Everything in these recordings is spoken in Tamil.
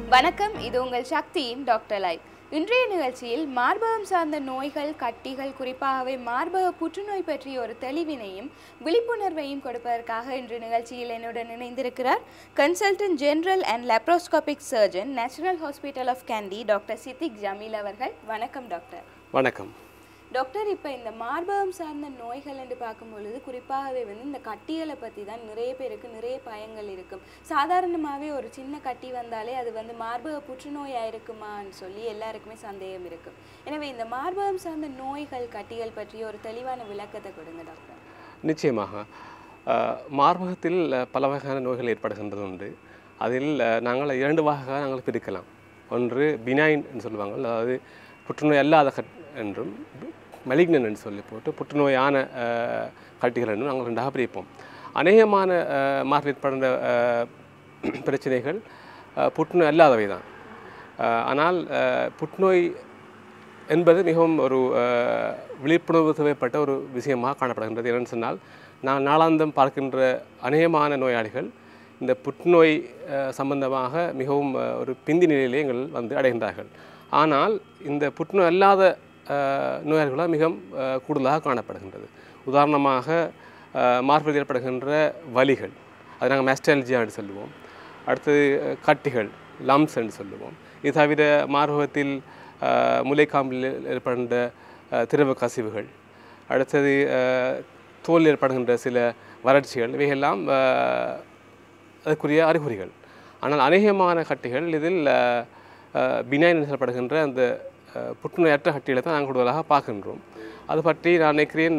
வணக்கம், இது உங்கள் சக்தியின் டாக்டர் லைவ். இன்றைய நிகழ்ச்சியில் மார்பகம் சார்ந்த நோய்கள், கட்டிகள், குறிப்பாகவே மார்பக புற்றுநோய் பற்றிய ஒரு தெளிவினையும் விழிப்புணர்வையும் கொடுப்பதற்காக இன்று நிகழ்ச்சியில் என்னுடன் இணைந்திருக்கிறார் consultant general and laparoscopic surgeon, national hospital of Kandy, doctor Siddique Jameel அவர்கள். வணக்கம் டாக்டர். வணக்கம் டாக்டர். இப்போ இந்த மார்பகம் சார்ந்த நோய்கள் என்று பார்க்கும் பொழுது குறிப்பாகவே இந்த கட்டிகளை பற்றி தான் நிறைய பேருக்கு நிறைய பயங்கள் இருக்கும். சாதாரணமாகவே ஒரு சின்ன கட்டி வந்தாலே அது மார்பக புற்றுநோயாக இருக்குமான்னு சொல்லி எல்லாருக்குமே சந்தேகம் இருக்கும். எனவே இந்த மார்பகம் சார்ந்த நோய்கள், கட்டிகள் பற்றி ஒரு தெளிவான விளக்கத்தை கொடுங்க டாக்டர். நிச்சயமாக மார்பகத்தில் பல வகையான நோய்கள் ஏற்படுகின்றது உண்டு. அதில் நாங்கள் 2 வகையாக நாங்கள் பிரிக்கலாம். ஒன்று பினைன் என்று சொல்லுவாங்க, அதாவது புற்றுநோய் அல்லாத என்றும் மலிக்னன் என்று சொல்லி போட்டு புற்றுநோயான கட்டிகள் என்றும் நாங்கள் 2ஆக பிரிப்போம். அநேகமான மார்பில் ஏற்படுகின்ற பிரச்சனைகள் புற்றுநோய் அல்லாதவை தான். ஆனால் புற்றுநோய் என்பது மிகவும் ஒரு விழிப்புணர்வு தேவைப்பட்ட ஒரு விஷயமாக காணப்படுகின்றது. என்னென்னு சொன்னால், நான் நாளாந்தம் பார்க்கின்ற அநேகமான நோயாளிகள் இந்த புற்றுநோய் சம்பந்தமாக மிகவும் ஒரு பிந்தி நிலையிலே எங்கள் அடைகின்றார்கள். ஆனால் இந்த புற்றுநோய் அல்லாத நோயாளிகளாக மிகவும் கூடுதலாக காணப்படுகின்றது. உதாரணமாக மார்பில் ஏற்படுகின்ற வலிகள், அது நாங்கள் மெஸ்டால்ஜியா என்று சொல்லுவோம். அடுத்தது கட்டிகள், லம்ஸ் என்று சொல்லுவோம். இது தவிர மார்பகத்தில் முலைக்காம்பில் ஏற்படுகின்ற திரவ கசிவுகள், அடுத்தது தோல் ஏற்படுகின்ற சில வறட்சிகள், இவையெல்லாம் அதுக்குரிய அறிகுறிகள். ஆனால் அநேகமான கட்டிகள் இதில் பினைன் சொல்லப்படுகின்ற அந்த புற்றுநோயற்ற கட்டிகளை தான் நாங்கள் கூடுதலாக பார்க்கின்றோம். அது பற்றி நான் நினைக்கிறேன்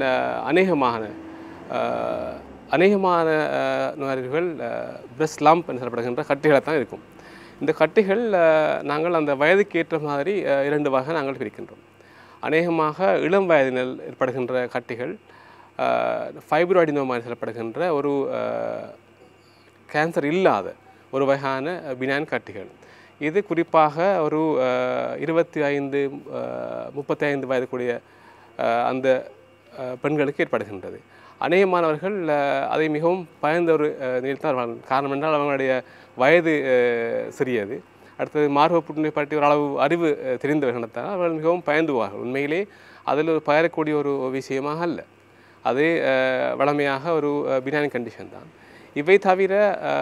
அநேகமான நோயாளிகள் பிரஸ்ட் லம்ப் என்று சொல்லப்படுகின்ற கட்டிகளை தான் இருக்கும். இந்த கட்டிகள் நாங்கள் அந்த வயதுக்கு ஏற்ற மாதிரி 2 வகை நாங்கள் பிரிக்கின்றோம். அநேகமாக இளம் வயதினால் ஏற்படுகின்ற கட்டிகள் ஃபைப்ராய்டினோமா சொல்லப்படுகின்ற ஒரு கேன்சர் இல்லாத ஒரு வகையான பினைன் கட்டிகள். இது குறிப்பாக ஒரு 25-35 வயதுக்குரிய அந்த பெண்களுக்கு ஏற்படுகின்றது. அநேகமானவர்கள் அதை மிகவும் பயந்த ஒரு நிலையில் தான். காரணம் என்றால் அவங்களுடைய வயது சிறியது. அடுத்தது மார்பக புற்றுநோய் பற்றி ஒரு அளவு அறிவு தெரிந்தவர்களால் அவர்கள் மிகவும் பயந்துவார்கள். உண்மையிலே அதில் ஒரு பயரக்கூடிய ஒரு விஷயமாக அல்ல. அது வளமையாக ஒரு பினைன் கண்டிஷன் தான். இவை தவிர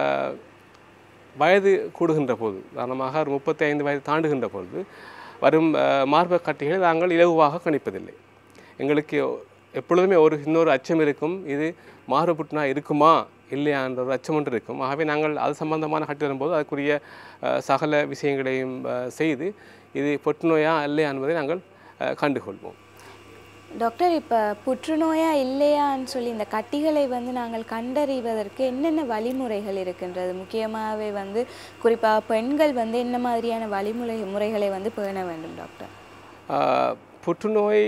வயது கூடுகின்ற போது, உதாரணமாக ஒரு 35 வயது தாண்டுகின்ற பொழுது வரும் மார்பக கட்டிகளை நாங்கள் இலகுவாக கணிப்பதில்லை. எங்களுக்கு எப்பொழுதுமே இன்னொரு அச்சம் இருக்கும், இது மார்பக புற்றுநோய் இருக்குமா இல்லையா என்ற ஒரு அச்சம் ஒன்று இருக்கும். ஆகவே நாங்கள் அது சம்பந்தமான கட்டி வரும்போது அதுக்குரிய சகல விஷயங்களையும் செய்து இது புற்றுநோயா இல்லையா என்பதை நாங்கள் கண்டுகொள்வோம். டாக்டர், இப்போ புற்றுநோயா இல்லையான்னு சொல்லி இந்த கட்டிகளை நாங்கள் கண்டறிவதற்கு என்னென்ன வழிமுறைகள் இருக்கின்றது? முக்கியமாகவே குறிப்பாக பெண்கள் என்ன மாதிரியான முறைகளை பேண வேண்டும் டாக்டர்? புற்றுநோய்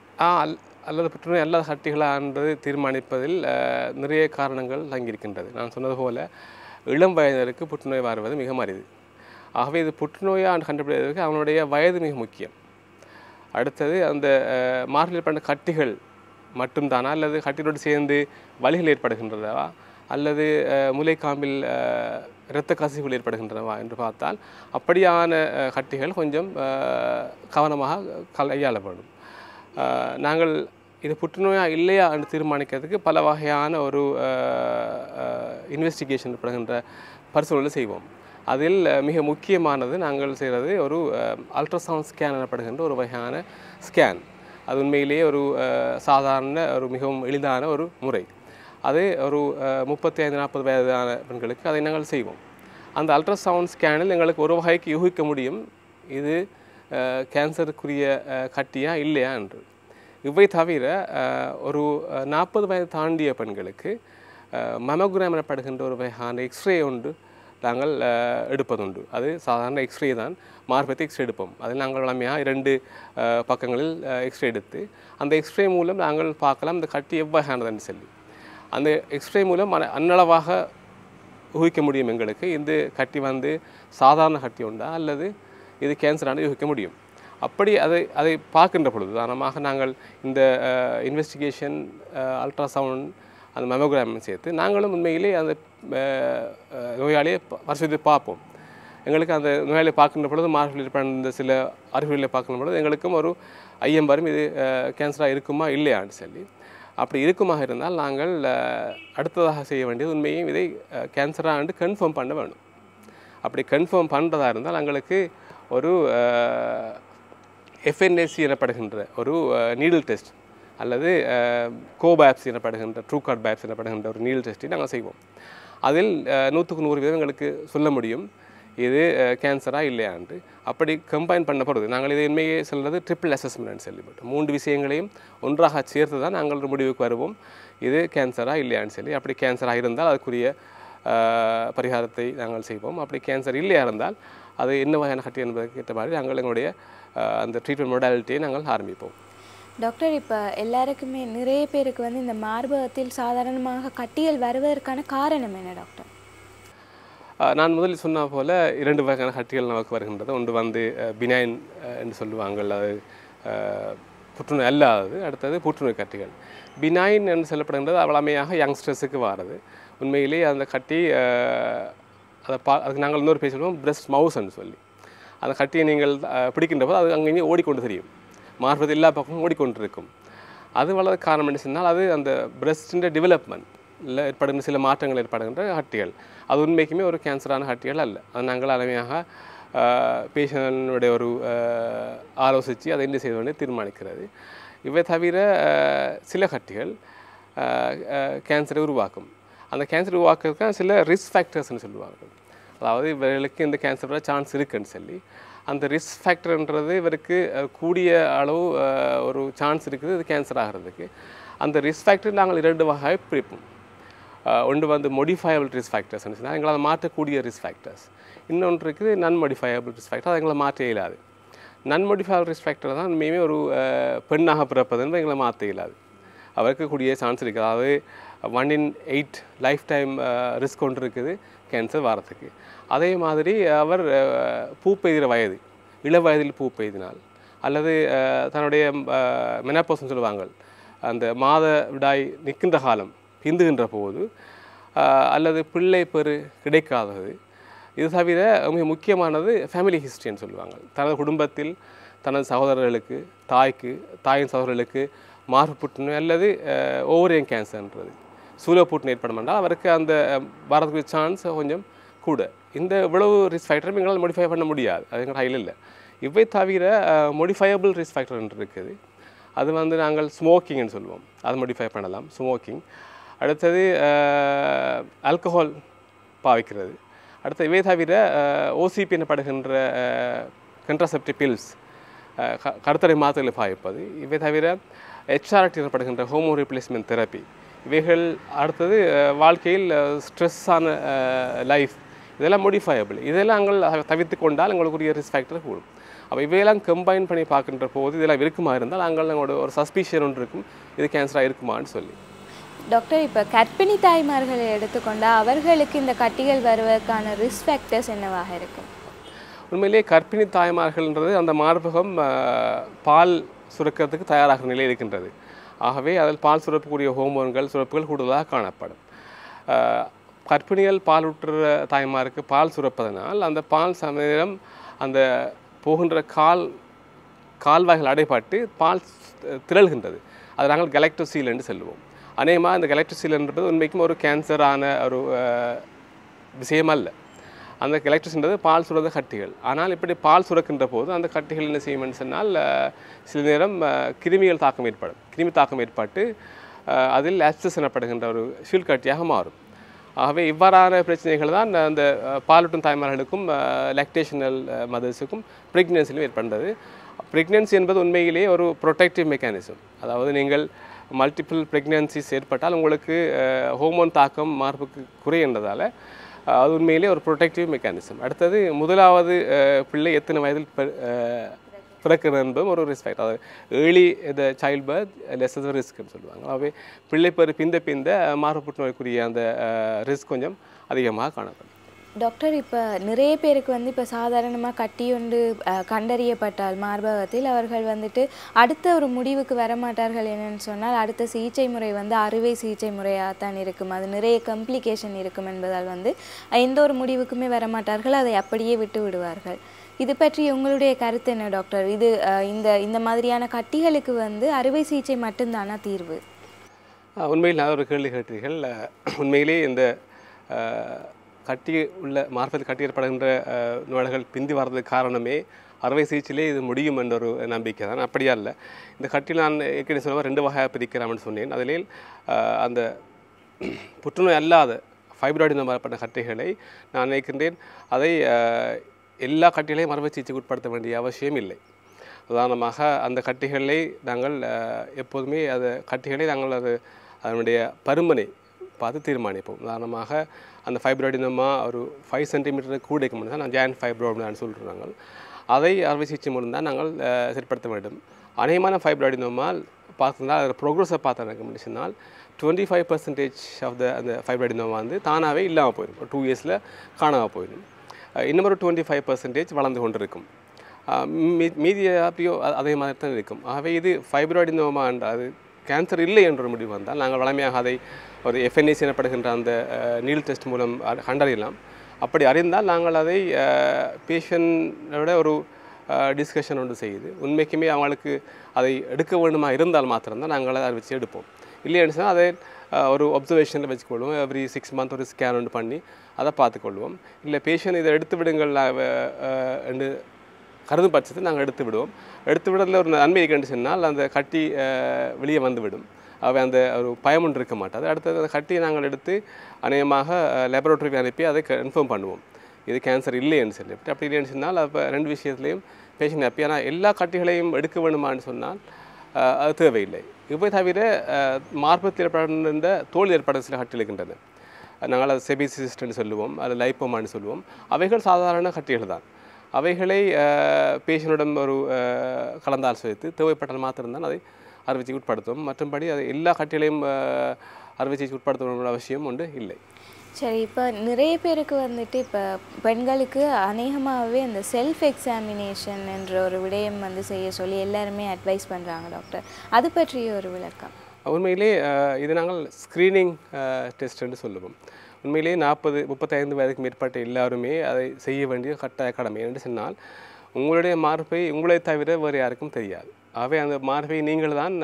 அல்லது புற்றுநோய் அல்லாத கட்டிகளா என்பது தீர்மானிப்பதில் நிறைய காரணங்கள் தங்கியிருக்கின்றது. நான் சொன்னது போல் இளம் வயதினருக்கு புற்றுநோய் வருவது மிக அரிது. ஆகவே இது புற்றுநோயா கண்டுபிடிப்பதற்கு அவனுடைய வயது மிக முக்கியம். அடுத்தது அந்த மார்பில் ஏற்பட்ட கட்டிகள் மட்டும்தானா, அல்லது கட்டிகளோடு சேர்ந்து வலிகள் ஏற்படுகின்றனவா, அல்லது முலைக்காம்பில் இரத்த கசிவுகள் ஏற்படுகின்றனவா என்று பார்த்தால் அப்படியான கட்டிகள் கொஞ்சம் கவனமாக கையாளப்படும். நாங்கள் இது புற்றுநோயா இல்லையா என்று தீர்மானிக்கிறதுக்கு பல வகையான ஒரு இன்வெஸ்டிகேஷன் ஏற்படுகின்ற பரிசோதனை செய்வோம். அதில் மிக முக்கியமானது நாங்கள் செய்கிறது ஒரு அல்ட்ராசவுண்ட் ஸ்கேன் எனப்படுகின்ற ஒரு வகையான ஸ்கேன். அது உண்மையிலேயே ஒரு சாதாரண ஒரு மிகவும் எளிதான ஒரு முறை. அது ஒரு 35-40 வயதான பெண்களுக்கு அதை நாங்கள் செய்வோம். அந்த அல்ட்ராசவுண்ட் ஸ்கேனில் எங்களுக்கு ஒரு வகைக்கு யூகிக்க முடியும் இது கேன்சருக்குரிய கட்டியா இல்லையா என்று. இவை தவிர ஒரு 40 வயது தாண்டிய பெண்களுக்கு மமோகிராம் எனப்படுகின்ற ஒரு வகையான எக்ஸ்ரே ஒன்று நாங்கள் எடுப்பதுண்டு. அது சாதாரண எக்ஸ்ரே தான், மார்பகத்தை எக்ஸ்ரே எடுப்போம். அதில் நாங்கள் வழமையாக 2 பக்கங்களில் எக்ஸ்ரே எடுத்து அந்த எக்ஸ்ரே மூலம் நாங்கள் பார்க்கலாம் இந்த கட்டி எவ்வகையானதுன்னு சொல்லி. அந்த எக்ஸ்ரே மூலம் அன்னளவாக ஊகிக்க முடியும் எங்களுக்கு இந்த கட்டி சாதாரண கட்டி உண்டா அல்லது இது கேன்சரானது யூகிக்க முடியும். அப்படி அதை பார்க்கின்ற பொழுது உதாரணமாக நாங்கள் இந்த இன்வெஸ்டிகேஷன் அல்ட்ராசவுண்ட் அந்த மெமோகிராம் சேர்த்து நாங்களும் உண்மையிலே அந்த நோயாளியை பரிசோதித்து பார்ப்போம். எங்களுக்கு அந்த நோயாளியை பார்க்கின்ற பொழுது மார்பில் ஏற்பட்ட சில அறிகுறிகளை பார்க்கின்ற பொழுது எங்களுக்கும் ஒரு ஐயம் வரும், இது கேன்சராக இருக்குமா இல்லையான்னு சொல்லி. அப்படி இருக்குமாக இருந்தால் நாங்கள் அடுத்ததாக செய்ய வேண்டியது உண்மையும் இதை கேன்சராக கன்ஃபார்ம் பண்ண வேணும். அப்படி கன்ஃபார்ம் பண்ணுறதா இருந்தால் எங்களுக்கு ஒரு FNAC எனப்படுகின்ற ஒரு நீடில் டெஸ்ட் அல்லது கோபேப்ஸ் எனப்படுகின்ற ட்ரூகார்ட் பேப்ஸ் எனப்படுகின்ற ஒரு நீடில் டெஸ்ட்டை நாங்கள் செய்வோம். அதில் 100க்கு 100% எங்களுக்கு சொல்ல முடியும் இது கேன்சராக இல்லையாண்டு. அப்படி கம்பைன் பண்ண போகிறது நாங்கள் இதை உண்மையே சொல்கிறது ட்ரிபிள் அசஸ்மெண்ட் சொல்லிவிட்டு 3 விஷயங்களையும் ஒன்றாக சேர்த்து தான் நாங்கள் ஒரு முடிவுக்கு வருவோம் இது கேன்சராக இல்லையான்னு சொல்லி. அப்படி கேன்சராக இருந்தால் அதுக்குரிய பரிகாரத்தை நாங்கள் செய்வோம். அப்படி கேன்சர் இல்லையா இருந்தால் அது என்ன வகையான கட்டி என்பதற்கு ஏற்ற மாதிரி நாங்கள் எங்களுடைய அந்த ட்ரீட்மெண்ட் மொடாலிட்டியை நாங்கள் ஆரம்பிப்போம். டாக்டர், இப்போ எல்லாருக்குமே நிறைய பேருக்கு வந்து இந்த மார்பகத்தில் சாதாரணமாக கட்டிகள் வருவதற்கான காரணம் என்ன டாக்டர்? நான் முதலில் சொன்ன போல் 2 வகையான கட்டிகள் நமக்கு வருகின்றது. ஒன்று வந்து பினைன் என்று சொல்லுவாங்க, அது புற்றுநோய் அல்லாதது. அடுத்தது புற்றுநோய் கட்டிகள். பினைன் என்று சொல்லப்படுகின்றது அவ்வளமையாக யங்ஸ்டர்ஸுக்கு வாரது. உண்மையிலேயே அந்த கட்டி அதை அதுக்கு நாங்கள் இன்னொரு பேர் சொல்லுவோம் பிரெஸ்ட் மவுஸ்ன்னு சொல்லி. அந்த கட்டியை நீங்கள் பிடிக்கின்ற போது அது அங்கேயும் ஓடிக்கொண்டு தெரியும், மார்பகத்தில் எல்லா பக்கமும் ஓடிக்கொண்டு இருக்கும். அது வளர காரணம் என்ன சொன்னால் அது அந்த பிரெஸ்டின் டெவலப்மெண்ட் இல்லை ஏற்படுகின்ற சில மாற்றங்கள் ஏற்படுகின்ற கட்டிகள். அது உண்மைக்குமே ஒரு கேன்சரான கட்டிகள் அல்ல. அது நாங்கள் அருமையாக பேஷண்ட்டுடைய ஒரு ஆலோசித்து அதை என்ன செய்ய வேண்டிய தீர்மானிக்கிறது. இவை தவிர சில கட்டிகள் கேன்சரை உருவாக்கும். அந்த கேன்சர் உருவாக்குறதுக்கு சில ரிஸ்க் ஃபேக்டர்ஸ்ன்னு சொல்லுவாங்க. அதாவது இவர்களுக்கு இந்த கேன்சர் வர சான்ஸ் இருக்குன்னு சொல்லி அந்த ரிஸ்க் ஃபேக்டர்ன்றது இவருக்கு கூடிய அளவு ஒரு சான்ஸ் இருக்குது இது கேன்சர் ஆகிறதுக்கு. அந்த ரிஸ்க் ஃபேக்டர் நாங்கள் 2 வகையாக பிரிப்போம். ஒன்று வந்து மோடிஃபயபிள் ரிஸ்க் ஃபேக்டர்ஸ்னு சொன்னால் எங்களை மாற்றக்கூடிய ரிஸ்க் ஃபேக்டர்ஸ். இன்னொன்று இருக்குது நான் மோடிஃபயபிள் ரிஸ்க் ஃபேக்டர், அது எங்களை மாற்ற இயலாது. நான் மோடிஃபயபிள் ரிஸ்க் ஃபேக்டர் தான் உண்மையுமே ஒரு பெண்ணாக பிறப்பதுன்னு எங்களை மாற்ற இயலாது. அவருக்கு கூடிய சான்ஸ் இருக்குது. அதாவது 1 in 8 லைஃப் டைம் ரிஸ்க் ஒன்று இருக்குது கேன்சர் வரத்துக்கு. அதே மாதிரி அவர் பூ பெய்கிற வயது, இள வயதில் பூ பெய்தினால் அல்லது தன்னுடைய மெனப்போஸ்ன்னு சொல்லுவாங்க அந்த மாத விடாய் நிற்கின்ற காலம் பிந்துகின்ற போது அல்லது பிள்ளை பெரு கிடைக்காதது. இது தவிர மிக முக்கியமானது ஃபேமிலி ஹிஸ்ட்ரின்னு சொல்லுவாங்க. தனது குடும்பத்தில் தனது சகோதரர்களுக்கு தாயின் சகோதரர்களுக்கு மார்பு புற்றுநோய் அல்லது ஓவரியன் கேன்சர்ன்றது சூலப்புற்றுநோய் ஏற்படும் என்றால் அவருக்கு அந்த வரதுக்கு சான்ஸ் கொஞ்சம் கூட. இந்த இவ்வளவு ரிஸ்க் ஃபேக்டரும் எங்களால் மோடிஃபை பண்ண முடியாது, அது எங்கள் கையில் இல்லை. இவை தவிர மோடிஃபயபிள் ரிஸ்க் ஃபேக்டர் என்று இருக்குது. அது வந்து நாங்கள் ஸ்மோக்கிங்னு சொல்லுவோம், அதை மோடிஃபை பண்ணலாம் ஸ்மோக்கிங். அடுத்தது ஆல்கஹால் பாவிக்கிறது. அடுத்து இவை தவிர ஓசிபி எனப்படுகின்ற கன்ட்ராசெப்டிவ் பில்ஸ் கருத்தடை மாத்திரைகளை பாவிப்பது. இவை தவிர HRT எனப்படுகின்ற ஹோமோ ரீப்ளேஸ்மெண்ட் தெரப்பி. இவைகள் அடுத்தது வாழ்க்கையில் ஸ்ட்ரெஸ்ஸான லைஃப் இதெல்லாம் மோடிஃபயபிள். இதெல்லாம் நாங்கள் தவிர்த்து கொண்டால் எங்களுக்குரிய ரிஸ்க் ஃபேக்டர் கூடும். அப்போ இவையெல்லாம் கம்பைன் பண்ணி பார்க்கின்ற போது இதெல்லாம் இருக்குமா இருந்தால் நாங்கள் எங்களோட ஒரு சஸ்பிஷன் ஒன்று இருக்கும் இது கேன்சராக இருக்குமான்னு சொல்லி. டாக்டர், இப்போ கர்ப்பிணி தாய்மார்களை எடுத்துக்கொண்டால் அவர்களுக்கு இந்த கட்டிகள் வருவதற்கான ரிஸ்க் ஃபேக்டர்ஸ் என்னவாக இருக்கும்? உண்மையிலேயே கர்ப்பிணி தாய்மார்கள்ன்றது அந்த மார்பகம் பால் சுரக்கிறதுக்கு தயாராகிற நிலை இருக்கின்றது. ஆகவே அதில் பால் சுரக்கக்கூடிய ஹோமோன்கள் சுரப்புகள் கூடுதலாக காணப்படும். கர்ப்பிணிகள் பால் ஊற்றுற தாய்மாருக்கு பால் சுரப்பதனால் அந்த பால் சமயம் அந்த போகின்ற கால்வாய்கள் அடைபட்டு பால் திரள்கின்றது. அது நாங்கள் கலெக்டோசீல் என்று சொல்லுவோம். அநேகமாக இந்த கலெக்டோசீல்ன்றது உண்மைக்கும் ஒரு கேன்சரான ஒரு விஷயம் அல்ல. அந்த கலெக்டோசீல்ன்றது பால் சுரந்த கட்டிகள். ஆனால் இப்படி பால் சுரக்கின்ற போது அந்த கட்டிகள் என்ன செய்யும்னு சொன்னால் சில நேரம் கிருமி தாக்கம் ஏற்பட்டு அதில் ஆப்சஸ் எனப்படுகின்ற ஒரு ஷீல் கட்டியாக மாறும். ஆகவே இவ்வாறான பிரச்சனைகள் தான் அந்த பாலூட்டும் தாய்மார்களுக்கும் லாக்டேஷனல் மதர்ஸுக்கும் ப்ரெக்னென்சிலும் ஏற்படுறது. ப்ரெக்னென்சி என்பது உண்மையிலேயே ஒரு ப்ரொடெக்டிவ் மெக்கானிசம். அதாவது நீங்கள் மல்டிபிள் ப்ரெக்னென்சிஸ் ஏற்பட்டால் உங்களுக்கு ஹோமோன் தாக்கம் மார்புக்கு குறைகின்றதால் அது உண்மையிலே ஒரு ப்ரொடெக்டிவ் மெக்கானிசம். அடுத்தது முதலாவது பிள்ளை எத்தனை வயதில் பிறக்கிறது என்பதும் ஒரு ரிஸ்க் ஃபேக்டர். அதாவது early the child birth less the ரிஸ்க்னு சொல்லுவாங்க. அவை பிள்ளை பெரு பிந்த மார்பு புற்றுநோய்க்குரிய அந்த ரிஸ்க் கொஞ்சம் அதிகமாக காணப்படும். டாக்டர் இப்போ நிறைய பேருக்கு வந்து இப்போ சாதாரணமாக கட்டி ஒன்று கண்டறியப்பட்டால் மார்பகத்தில் அவர்கள் வந்துட்டு அடுத்த ஒரு முடிவுக்கு வரமாட்டார்கள் என்னன்னு சொன்னால் அடுத்த சிகிச்சை முறை வந்து அறுவை சிகிச்சை முறையாக தான் இருக்கும். அது நிறைய கம்ப்ளிகேஷன் இருக்கும் என்பதால் வந்து எந்த ஒரு முடிவுக்குமே வரமாட்டார்கள், அதை அப்படியே விட்டு விடுவார்கள். இது பற்றி உங்களுடைய கருத்து என்ன டாக்டர்? இது இந்த மாதிரியான கட்டிகளுக்கு வந்து அறுவை சிகிச்சை மட்டும்தானா தீர்வு? உண்மையில் நான் ஒரு கேள்வி கேட்டீர்கள். உண்மையிலே இந்த கட்டி உள்ள மார்பகத்தில் கட்டி ஏற்படுகின்ற நோய்கள் பிந்தி வர்றதுக்கு காரணமே அறுவை சிகிச்சையிலே இது முடியும் என்ற ஒரு நம்பிக்கை தான். அப்படியா இல்லை. இந்த கட்டி நான் ஏற்கனவே சொல்லுவேன் 2 வகையாக பிரிக்கிறான்னு சொன்னேன். அதில் அந்த புற்றுநோய் அல்லாத ஃபைப்ராய்டினப்பட்ட கட்டிகளை நான் நினைக்கின்றேன் அதை எல்லா கட்டிகளையும் அறுவை சிகிச்சைக்கு உட்படுத்த வேண்டிய அவசியம் இல்லை. உதாரணமாக அந்த கட்டிகளை நாங்கள் எப்போதுமே கட்டிகளை நாங்கள் அதனுடைய பருமனை பார்த்து தீர்மானிப்போம். உதாரணமாக அந்த ஃபைப்ராய்டினமா ஒரு 5 சென்டிமீட்டர் கூட இருக்க முடியாது, நான் ஜாயின் ஃபைப்ராய்டினான்னு சொல்கிறாங்க. அதை அறுவை சிகிச்சை மூலம் தான் நாங்கள் செயல்படுத்த வேண்டும். அநேகமான ஃபைப்ராய்டினோமால் பார்த்தோம்னா அதில் ப்ரோக்ரஸை பார்த்தோம் சொன்னால் 25% ஆஃப் அந்த ஃபைப்ராய்டினோமா வந்து தானாகவே இல்லாமல் போயிடும். 2 இயர்ஸில் காணாமல் போயிடும். இன்னொரு 25% வளர்ந்து கொண்டு இருக்கும். மீதி அப்படியோ அதே மாதிரி தான் இருக்கும். ஆகவே இது ஃபைப்ராய்டினோமா என்ற அது கேன்சர் இல்லை என்ற முடிவு வந்தால் நாங்கள் வளமையாக அதை ஒரு FNAC எனப்படுகின்ற அந்த நீல் டெஸ்ட் மூலம் கண்டறியலாம். அப்படி அறிந்தால் நாங்கள் அதை பேஷண்டோட ஒரு டிஸ்கஷன் ஒன்று செய்யுது உண்மைக்குமே அவங்களுக்கு அதை எடுக்க வேண்டுமா இருந்தால் மாத்திரம்தான் நாங்கள் அதை வச்சு எடுப்போம். இல்லைன்னு சொன்னால் அதை ஒரு ஒப்சர்வேஷனில் வச்சுக்கொள்வோம். எவ்ரி 6 மந்த் ஒரு ஸ்கேன் ஒன்று பண்ணி அதை பார்த்துக்கொள்வோம். இல்லை பேஷண்ட் இதை எடுத்து விடுங்கள் என்று கருதும் பட்சத்தில் நாங்கள் எடுத்து விடுவோம். எடுத்து விடுறதுல ஒரு நன்மை இருக்குன்னு சொன்னால் அந்த கட்டி வெளியே வந்துவிடும். அவை அந்த ஒரு பயம் ஒன்று இருக்க மாட்டாது. அடுத்தது அந்த கட்டியை நாங்கள் எடுத்து அநேகமாக லேபரேட்டரிக்கு அனுப்பி அதை கன்ஃபார்ம் பண்ணுவோம் இது கேன்சர் இல்லைன்னு சொல்லிவிட்டு. அப்படி இல்லைன்னு சொன்னால் அப்போ 2 விஷயத்துலையும் பேஷண்ட் ஹாப்பி. ஆனால் எல்லா கட்டிகளையும் எடுக்க வேணுமான்னு சொன்னால் அது தேவையில்லை. இவை தவிர மார்பகத்தில் ஏற்படுகின்ற தோல் ஏற்பட சில கட்டிகள் இருக்கின்றன. நாங்கள் அது செபிசிஸ்ட்னு சொல்லுவோம், அது லைப்போமான்னு சொல்லுவோம். அவைகள் சாதாரண கட்டிகள் தான். அவைகளை பேஷண்டிடம் ஒரு கலந்தாலோசித்து தேவைப்பட்டால் மாத்திரம்தான் அதை அறுவை சிகிச்சைக்கு உட்படுத்தும். மற்றபடி அது எல்லா கட்டிகளையும் அறுவை சிகிச்சைக்கு உட்படுத்த வேண்டிய அவசியம் ஒன்று இல்லை. சரி, இப்போ நிறைய பேருக்கு வந்துட்டு இப்போ பெண்களுக்கு அநேகமாகவே இந்த செல்ஃப் எக்ஸாமினேஷன் என்ற ஒரு விடயம் வந்து செய்ய சொல்லி எல்லாருமே அட்வைஸ் பண்ணுறாங்க டாக்டர். அது பற்றிய ஒரு விளக்கம். உண்மையிலே இது நாங்கள் ஸ்க்ரீனிங் டெஸ்ட்ன்னு சொல்லுவோம். உண்மையிலே 40-35 வயதுக்கு மேற்பட்ட எல்லாருமே அதை செய்ய வேண்டிய கட்டாய கடமை. என்று சொன்னால் உங்களுடைய மார்பை உங்களை தவிர வேறு யாருக்கும் தெரியாது. ஆகவே அந்த மார்பை நீங்கள் தான்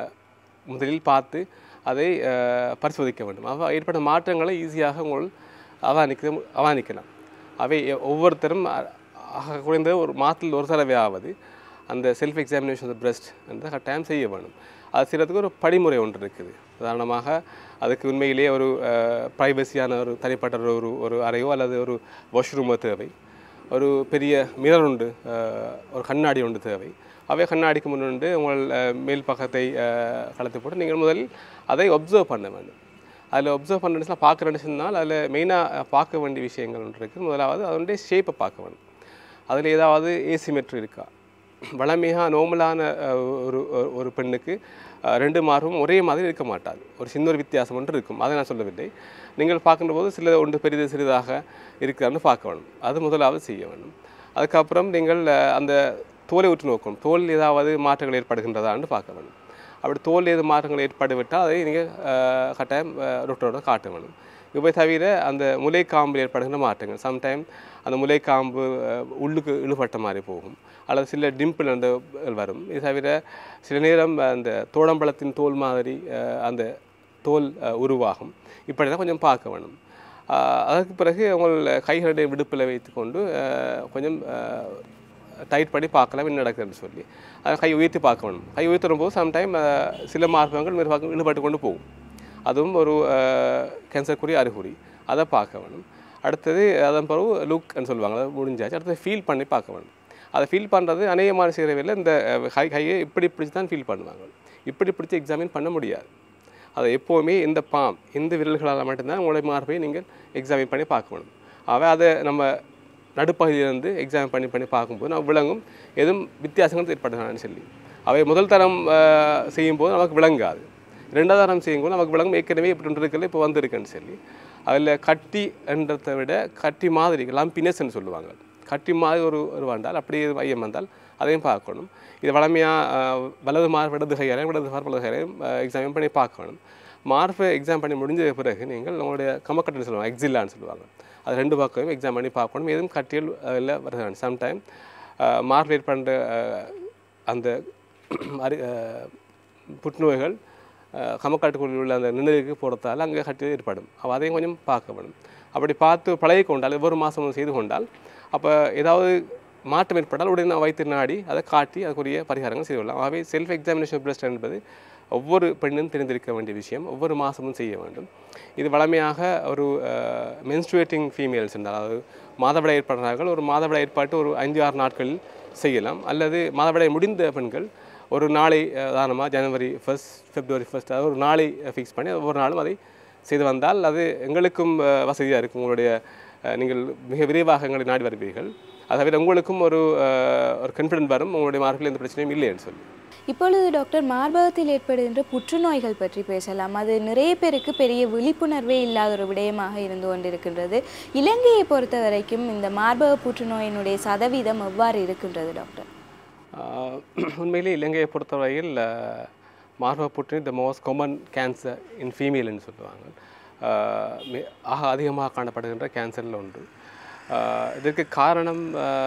முதலில் பார்த்து அதை பரிசோதிக்க வேண்டும். ஏற்பட்ட மாற்றங்களை ஈஸியாக உங்கள் அவதானிக்கலாம். அவை ஒவ்வொருத்தரும் குறைந்த ஒரு மாதத்தில் ஒரு தடவையாவது அந்த self examination of the breast என்ற கட்டாயம் செய்ய வேணும். அது செய்கிறதுக்கு ஒரு படிமுறை ஒன்று இருக்குது. உதாரணமாக அதுக்கு உண்மையிலேயே ஒரு ப்ரைவசியான ஒரு தனிப்பட்ட ஒரு அறையோ அல்லது ஒரு வாஷ்ரூமோ தேவை. ஒரு பெரிய மிரர் உண்டு, ஒரு கண்ணாடி ஒன்று தேவை. அவை கண்ணாடிக்கு முன்னுண்டு உங்கள் மேல் பக்கத்தை கலத்து போட்டு நீங்கள் முதலில் அதை ஒப்சர்வ் பண்ண வேண்டும். அதில் ஒப்சர்வ் பண்ணுறதுனா பார்க்குறேன்னு சொன்னால் அதில் மெயினாக பார்க்க வேண்டிய விஷயங்கள் ஒன்று இருக்குது. முதலாவது அதனுடைய ஷேப்பை பார்க்க வேண்டும். அதில் ஏதாவது ஏசிமெட்ரி இருக்கா? வளமையாக நார்மலான ஒரு பெண்ணுக்கு 2 மார்பும் ஒரே மாதிரி இருக்க மாட்டாது. ஒரு சின்ன ஒரு வித்தியாசம் ஒன்று இருக்கும். அதை நான் சொல்லவில்லை. நீங்கள் பார்க்கின்ற போது சில ஒன்று பெரிது சிறிதாக இருக்கிறான்னு பார்க்க வேண்டும். அது முதலாவது செய்ய வேண்டும். அதுக்கப்புறம் நீங்கள் அந்த தோலை உற்று நோக்கணும். தோல் ஏதாவது மாற்றங்கள் ஏற்படுகின்றதான்னு பார்க்க வேண்டும். அப்படி தோல் ஏது மாற்றங்கள் ஏற்பட்டுவிட்டால் அதை நீங்கள் கட்டாயம் டாக்டரோட காட்ட வேண்டும். இவை தவிர அந்த முலைக்காம்பில் ஏற்படுகின்ற மாற்றங்கள், சம்டைம் அந்த முலைக்காம்பு உள்ளுக்கு இழுபட்ட மாதிரி போகும் அல்லது சில டிம்பிள் அந்த வரும். இது தவிர சில நேரம் அந்த தோடம்பழத்தின் தோல் மாதிரி அந்த தோல் உருவாகும். இப்படி தான் கொஞ்சம் பார்க்க வேணும். அதற்கு பிறகு உங்கள் கைகளுடைய விடுப்பில் வைத்துக்கொண்டு கொஞ்சம் டைட் பண்ணி பார்க்கலாம் என்ன நடக்குதுன்னு சொல்லி அதை கை உயர்த்தி பார்க்க வேணும். கை உயர்த்தும் போது சம்டைம் சில மார்பகங்கள் இழுபட்டு கொண்டு போகும். அதுவும் ஒரு கேன்சருக்குரிய அறிகுறி. அதை பார்க்க வேணும். அடுத்தது அதன் பிறகு லுக்ன்னு சொல்லுவாங்க, அதை முடிஞ்சாச்சு. அடுத்தது ஃபீல் பண்ணி பார்க்க வேணும். அதை ஃபீல் பண்ணுறது அநேகமான செய்கிறவையில் இந்த கையை இப்படி பிடிச்சி தான் ஃபீல் பண்ணுவாங்க. இப்படி பிடிச்சி எக்ஸாமின் பண்ண முடியாது. அதை எப்போவுமே இந்த விரல்களால் மட்டும்தான் உங்களுடைய மார்பை நீங்கள் எக்ஸாமின் பண்ணி பார்க்க வேணும். அதை நம்ம நடுப்பகுதியிலிருந்து எக்ஸாமின் பண்ணி பார்க்கும்போது நம்ம விளங்கும் எதுவும் வித்தியாசங்கள் ஏற்படுகிறான்னு சொல்லி. அவை முதல் தரம் செய்யும்போது நமக்கு விளங்காது. 2வது தரம் செய்யும்போது நமக்கு விளங்கும் ஏற்கனவே இப்படி ஒன்று இருக்கல இப்போ வந்திருக்குன்னு சொல்லி. அதில் கட்டி என்றதை விட கட்டி மாதிரி லம்பினஸ்ன்னு சொல்லுவாங்க. கட்டி மாதிரி ஒரு வந்தால் அப்படியே மையம் வந்தால் அதையும் பார்க்கணும். இது வளமையாக வலது மார்பு இடது கையாலையும் வலது மார்பு வலது கையாலையும் எக்ஸாம் பண்ணி பார்க்கணும். மார்பை எக்ஸாம் பண்ணி முடிஞ்ச பிறகு நீங்கள் உங்களுடைய கமக்கட்டுன்னு சொல்லுவாங்க, எக்ஸில்லான்னு சொல்லுவாங்க, அது 2 பக்கமும் எக்ஸாம் பண்ணி பார்க்கணும். எதுவும் கட்டியல் இல்லை வருது. சம்டைம் மார்பு ஏற்படுற அந்த புற்றுநோய்கள் கமக்காட்டுக்குள்ள உள்ள அந்த நினைவுக்கு போகிறதால அங்கே கட்டியல் ஏற்படும். அதையும் கொஞ்சம் பார்க்க வேணும். அப்படி பார்த்து பழகி கொண்டால் ஒவ்வொரு மாதமும் செய்து கொண்டால் அப்போ ஏதாவது மாற்றம் ஏற்பட்டால் உடனே வைத்து நாடி அதை காட்டி அதுக்குரிய பரிகாரங்கள் செய்து கொள்ளலாம். ஆகவே செல்ஃப் எக்ஸாமினேஷன் பிரஸ்ட் என்பது ஒவ்வொரு பெண்ணும் தெரிந்திருக்க வேண்டிய விஷயம். ஒவ்வொரு மாதமும் செய்ய வேண்டும். இது வழமையாக ஒரு மென்ஸ்ட்ரேட்டிங் ஃபீமேல்ஸ் என்றால், அதாவது மாதவிடாய் ஏற்படுறார்கள், ஒரு மாதவிடாய் ஏற்பாட்டு ஒரு 5-6 நாட்களில் செய்யலாம். அல்லது மாதவிடாய் முடிந்த பெண்கள் ஒரு நாளை உதாரணமாக ஜனவரி 1, February 1 அதாவது ஒரு நாளை ஃபிக்ஸ் பண்ணி ஒவ்வொரு நாளும் அதை செய்து வந்தால் அது எங்களுக்கும் வசதியாக இருக்கும். உங்களுடைய நீங்கள் மிக விரைவாக எங்களை நாடி வருவீர்கள். அதை தவிர உங்களுக்கும் ஒரு கான்ஃபிடென்ட் வரும், உங்களுடைய மார்பில் எந்த பிரச்சனையும் இல்லைன்னு சொல்லி. இப்பொழுது டாக்டர், மார்பகத்தில் ஏற்படுகின்ற புற்றுநோய்கள் பற்றி பேசலாம். அது நிறைய பேருக்கு பெரிய விழிப்புணர்வே இல்லாத ஒரு விடயமாக இருந்து கொண்டிருக்கின்றது. இலங்கையை பொறுத்த வரைக்கும் இந்த மார்பக புற்றுநோயினுடைய சதவீதம் எவ்வாறு இருக்கின்றது டாக்டர்? உண்மையிலே இலங்கையை பொறுத்தவரையில் மார்பக புற்றுநோய் the most common cancer in ஃபீமேல்னு சொல்லுவாங்க. அதிகமாக காணப்படுகின்ற கேன்சரில் ஒன்று. இதற்கு காரணம்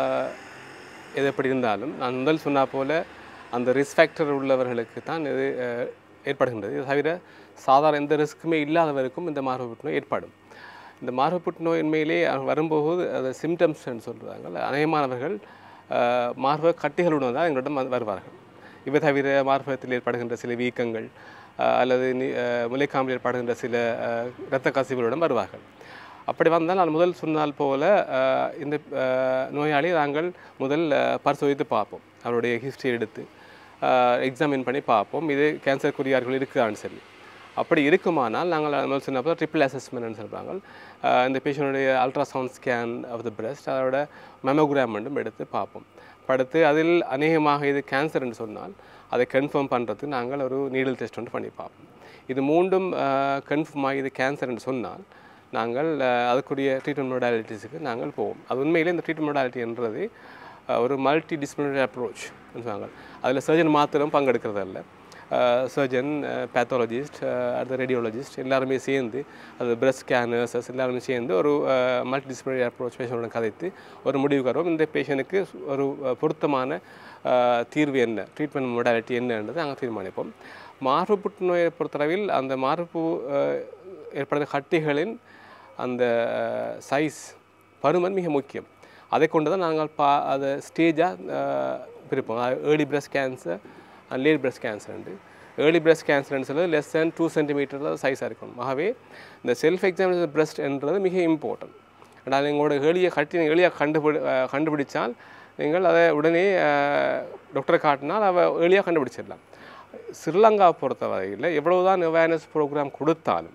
எது எப்படி இருந்தாலும் நான் முதல் சொன்ன போல் அந்த ரிஸ்க் ஃபேக்டர் உள்ளவர்களுக்கு தான் இது ஏற்படுகின்றது. இது தவிர சாதாரண எந்த ரிஸ்க்குமே இல்லாதவருக்கும் இந்த மார்பக புற்றுநோய் ஏற்படும். இந்த மார்பக புற்றுநோய் உண்மையிலே வரும்போது அது சிம்டம்ஸ்ன்னு சொல்கிறாங்க. அநேகமானவர்கள் மார்பக கட்டிகளுடன் தான் எங்களிடம் வருவார்கள். இவை தவிர மார்பகத்தில் ஏற்படுகின்ற சில வீக்கங்கள் அல்லது முலைக்காமல் ஏற்படுகின்ற சில இரத்த கசிவுகளுடன் வருவார்கள். அப்படி வந்தால் நான் முதல் சொன்னால் போல இந்த நோயாளி நாங்கள் முதல் பரிசோதித்து பார்ப்போம். அவருடைய ஹிஸ்ட்ரி எடுத்து எக்ஸாமின் பண்ணி பார்ப்போம், இது கேன்சர் குறியார்கள் இருக்குதான்னு சொல்லி. அப்படி இருக்குமானால் நாங்கள் முதல் சொன்னப்போ ட்ரிபிள் அசஸ்மெண்ட்னு சொல்கிறாங்க. இந்த பேஷண்ட்டுடைய ultrasound scan of the breast, அதோட மெமோகிராம் மட்டும் எடுத்து பார்ப்போம். படுத்து அதில் அநேகமாக இது கேன்சர்னு சொன்னால் அதை கன்ஃபார்ம் பண்ணுறதுக்கு நாங்கள் ஒரு நீடில் டெஸ்ட் ஒன்று பண்ணி பார்ப்போம். இது மூன்றும் கன்ஃபார்ம் ஆகி இது கேன்சர்னு சொன்னால் நாங்கள் அதுக்குரிய ட்ரீட்மெண்ட் மொடாலிட்டிஸுக்கு நாங்கள் போவோம். அது உண்மையிலே இந்த ட்ரீட்மெண்ட் மொடாலிட்டின்றது ஒரு மல்டி டிசிப்ளினரி அப்ரோச் சொல்லுவாங்க. அதில் சர்ஜன் மாத்திரம் பங்கெடுக்கிறதல்ல, சர்ஜன், பேத்தாலஜிஸ்ட், அடுத்த ரேடியோலஜிஸ்ட் எல்லாருமே சேர்ந்து, அது பிரஸ்ட் ஸ்கேனர்ஸஸ் எல்லாருமே சேர்ந்து ஒரு மல்டி டிசிப்ளினரி அப்ரோச் பேஷண்ட்டுடன் கதைத்து ஒரு முடிவுக்கு வரும். இந்த பேஷண்ட்டுக்கு ஒரு பொருத்தமான தீர்வு என்ன, ட்ரீட்மெண்ட் மொடாலிட்டி என்னன்றது நாங்கள் தீர்மானிப்போம். மார்பு புற்றுநோயை பொறுத்தளவில் அந்த மார்பு ஏற்படுற கட்டிகளின் அந்த சைஸ், பருமன் மிக முக்கியம். அதை கொண்டு தான் நாங்கள் அதை ஸ்டேஜாக பிரிப்போம். Early breast cancer and late breast cancer. Early breast கேன்சர்னு சொல்லி லெஸ் தேன் 2 சென்டிமீட்டர் தான் சைஸாக இருக்கணும். ஆகவே இந்த செல்ஃப் எக்ஸாமினேஷன் பிரஸ்ட் என்றது மிக இம்பார்ட்டன்ட். அதாவது எங்களோட எளியாக கண்டுபிடிச்சால் நீங்கள் அதை உடனே டாக்டரை காட்டினால் அதை எளியாக கண்டுபிடிச்சிடலாம். ஸ்ரீலங்காவை பொறுத்த வரையில் எவ்வளவுதான் அவேர்னஸ் ப்ரோக்ராம் கொடுத்தாலும்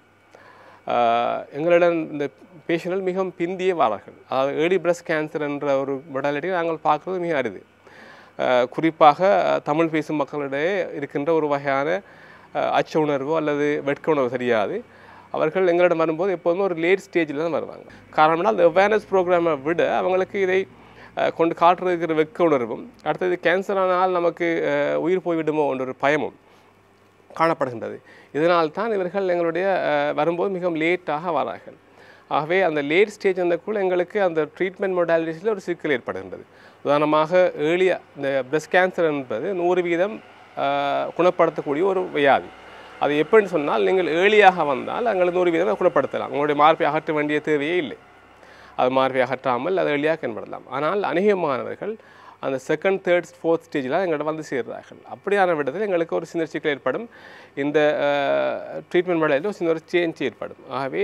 எங்களிடம் இந்த பேஷண்ட்கள் மிகவும் பிந்தியே வாரார்கள். அதாவது ஏர்லி பிரஸ்ட் கேன்சர் என்ற ஒரு மொடாலிட்டியை நாங்கள் பார்க்குறது மிக அரிது. குறிப்பாக தமிழ் பேசும் மக்களிடையே இருக்கின்ற ஒரு வகையான அச்ச உணர்வோ அல்லது வெட்க உணர்வு தெரியாது. அவர்கள் எங்களிடம் வரும்போது எப்போதுமே ஒரு லேட் ஸ்டேஜில் தான் வருவாங்க. காரணம்னா அந்த அவேர்னஸ் ப்ரோக்ராமை விட அவங்களுக்கு இதை கொண்டு காட்டுறதுக்கிற வெட்க உணர்வும், அடுத்தது கேன்சரானால் நமக்கு உயிர் போய்விடுமோ என்ற ஒரு பயமும் காணப்படுகின்றது. இதனால் தான் இவர்கள் எங்களுடைய வரும்போது மிகவும் லேட்டாக வரார்கள். ஆகவே அந்த லேட் ஸ்டேஜ் வந்தக்குள்ள எங்களுக்கு அந்த ட்ரீட்மெண்ட் மொடாலிட்டிஸில் ஒரு சிக்கல் ஏற்படுகின்றது. உதாரணமாக ஏர்லியாக இந்த பிரஸ்ட் கேன்சர் என்பது 100% குணப்படுத்தக்கூடிய ஒரு வியாதி. அது எப்படின்னு சொன்னால், நீங்கள் ஏர்லியாக வந்தால் எங்களுக்கு 100% குணப்படுத்தலாம். உங்களுடைய மார்பை அகற்ற வேண்டிய தேவையே இல்லை. அது மார்பை அகற்றாமல் அது ஏர்லியாக பயன்படுத்தலாம். ஆனால் அநேகமானவர்கள் அந்த 2nd, 3rd, 4th ஸ்டேஜில் எங்கள்கிட்ட வந்து சேர்றார்கள். அப்படியான விடத்தில் எங்களுக்கு ஒரு சின்ன சிக்கல் ஏற்படும். இந்த ட்ரீட்மெண்ட் மொடாலிட்டியில் ஒரு சின்ன ஒரு சேஞ்ச் ஏற்படும். ஆகவே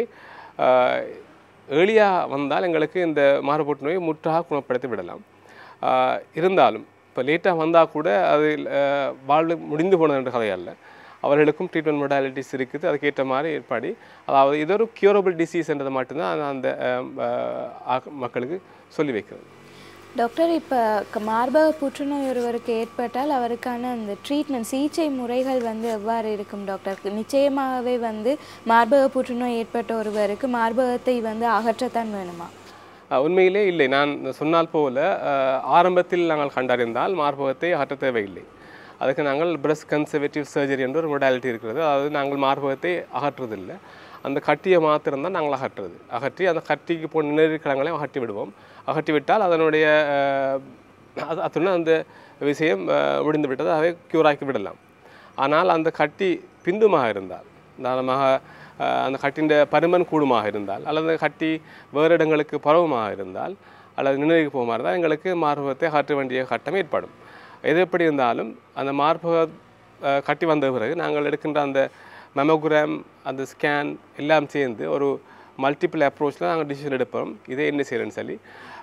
ஏர்லியாக வந்தால் எங்களுக்கு இந்த மார்பு புற்றுநோயை முற்றாக குணப்படுத்தி விடலாம். இருந்தாலும் இப்போ லேட்டாக வந்தால் கூட அது வாழ்வு முடிந்து போனது என்ற கதை அல்ல. அவர்களுக்கும் ட்ரீட்மெண்ட் மொடாலிட்டிஸ் இருக்குது, அதுக்கேற்ற மாதிரி ஏற்பாடு. அதாவது இது ஒரு க்யூரபிள் டிசீஸ் என்றதை மட்டும்தான் அந்த மக்களுக்கு சொல்லி வைக்கிறது. டாக்டர், இப்போ மார்பக புற்றுநோய் ஒருவருக்கு ஏற்பட்டால் அவருக்கான அந்த ட்ரீட்மெண்ட் சிகிச்சை முறைகள் வந்து எவ்வாறு இருக்கும் டாக்டர்? நிச்சயமாகவே வந்து மார்பக புற்றுநோய் ஏற்பட்ட ஒருவருக்கு மார்பகத்தை வந்து அகற்றத்தான் வேணுமா? உண்மையிலே இல்லை. நான் சொன்னால் போல ஆரம்பத்தில் நாங்கள் கண்டறிந்தால் மார்பகத்தை அகற்ற தேவையில்லை. அதுக்கு நாங்கள் பிரஸ்ட் கன்சர்வேட்டிவ் சர்ஜரி என்ற ஒரு மொடாலிட்டி இருக்கிறது. அதாவது நாங்கள் மார்பகத்தை அகற்றுவதில்லை, அந்த கட்டியை மாத்திரம்தான் நாங்கள் அகற்றி அந்த கட்டிக்கு போன நிழற்களங்களையும் அகற்றி விடுவோம். அகற்றிவிட்டால் அதனுடைய அத்துடன் அந்த விஷயம் முடிந்து விட்டது, அதை க்யூராக்கி விடலாம். ஆனால் அந்த கட்டி பிந்துமாக இருந்தால், உதாரணமாக அந்த கட்டின் பருமன் கூடுமாக இருந்தால், அல்லது அந்த கட்டி வேறு இடங்களுக்கு பரவுமாக இருந்தால், அல்லது நினைவுக்கு போகமாக இருந்தால் எங்களுக்கு மார்பகத்தை அகற்ற வேண்டிய கட்டம் ஏற்படும். எது எப்படி இருந்தாலும் அந்த மார்பக கட்டி வந்த பிறகு நாங்கள் எடுக்கின்ற அந்த மெமோகிராம், அந்த ஸ்கேன் எல்லாம் சேர்ந்து ஒரு மல்டிபிள் அப்ரோச்சில் நாங்கள் டிசிஷன் எடுப்போம், இதை என்ன செய்யணும்னு சொல்லி.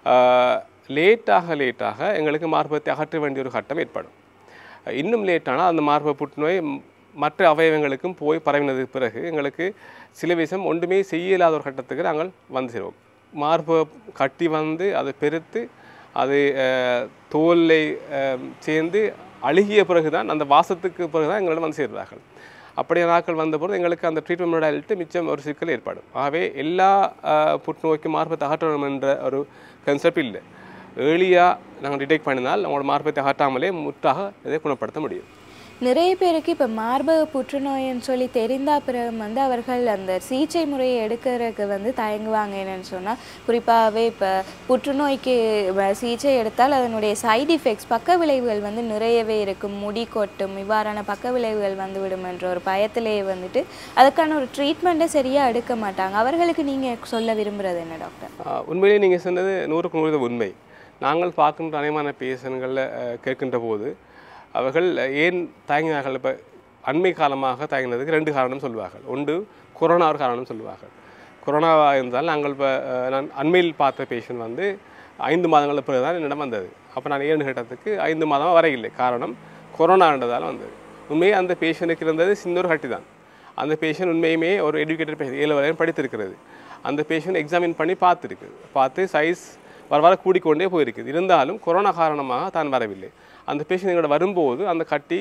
லேட்டாக எங்களுக்கு மார்பகத்தை அகற்ற வேண்டிய ஒரு கட்டம் ஏற்படும். இன்னும் லேட்டானால் அந்த மார்பக புற்றுநோய் மற்ற அவயவங்களுக்கும் போய் பரவினதுக்கு பிறகு எங்களுக்கு சில விஷயம் ஒன்றுமே செய்யலாத ஒரு கட்டத்துக்கு நாங்கள் வந்து சேருவோம். மார்பக கட்டி வந்து அதை பெருத்து அது தோலை சேர்ந்து அழுகிய பிறகு தான், அந்த வாசத்துக்கு பிறகு தான் எங்களிடம் வந்து சேர்வார்கள். அப்படியே நாட்கள் வந்தபோது எங்களுக்கு அந்த ட்ரீட்மெண்ட் மொடாலிட்டி மிச்சம் ஒரு சிக்கல் ஏற்படும். ஆகவே எல்லா புற்றுநோய்க்கும் மார்பகத்தை அகற்றணும் என்ற ஒரு கன்செப்ட் இல்லை. ஏர்லியாக நாங்கள் டிடெக்ட் பண்ணினால் அவங்களோட மார்பகத்தை அகற்றாமலே முற்றாக இதை குணப்படுத்த முடியும். நிறைய பேருக்கு இப்போ மார்பக புற்றுநோயின்னு சொல்லி தெரிந்தா பிறகு வந்து அவர்கள் அந்த சிகிச்சை முறையை எடுக்கிறதுக்கு வந்து தயங்குவாங்க. என்னன்னு சொன்னால், குறிப்பாகவே இப்போ புற்றுநோய்க்கு சிகிச்சை எடுத்தால் அதனுடைய சைடு எஃபெக்ட்ஸ், பக்க விளைவுகள் வந்து நிறையவே இருக்கும், முடி கொட்டும், இவ்வாறான பக்க விளைவுகள் வந்து விடும் என்ற ஒரு பயத்திலேயே வந்துட்டு அதுக்கான ஒரு ட்ரீட்மெண்ட்டை சரியாக எடுக்க மாட்டாங்க. அவர்களுக்கு நீங்கள் சொல்ல விரும்புகிறது என்ன டாக்டர்? உண்மையிலேயே நீங்கள் சொன்னது 100% உண்மை. நாங்கள் பார்க்கின்ற அநேகமான பேஷண்ட்களில் கேட்கின்ற போது அவர்கள் ஏன் தயங்கினார்கள், இப்போ அண்மை காலமாக தயங்கினதுக்கு 2 காரணம் சொல்லுவார்கள். ஒன்று கொரோனா ஒரு காரணம் சொல்லுவார்கள். கொரோனாவாக இருந்தால் நாங்கள் இப்போ நான் அண்மையில் பார்த்த பேஷண்ட் வந்து 5 மாதங்களுக்கு பிறகு தான் என்னிடம் வந்தது. அப்போ நான் ஏன்னு கேட்டதுக்கு 5 மாதமாக வரையில்லை, காரணம் கொரோனான்றதால் வந்தது. உண்மையே அந்த பேஷண்ட்டுக்கு இருந்தது சின்ன ஒரு கட்டி தான். அந்த பேஷண்ட் உண்மையுமே ஒரு எஜுகேட்டட் பேஷண்ட், 7 வரையும் படித்திருக்கிறது. அந்த பேஷண்ட் எக்ஸாமின் பண்ணி பார்த்து சைஸ் வர கூடிக்கொண்டே போயிருக்குது. இருந்தாலும் கொரோனா காரணமாக தான் வரவில்லை. அந்த பேஷண்ட் எங்களோட வரும்போது அந்த கட்டி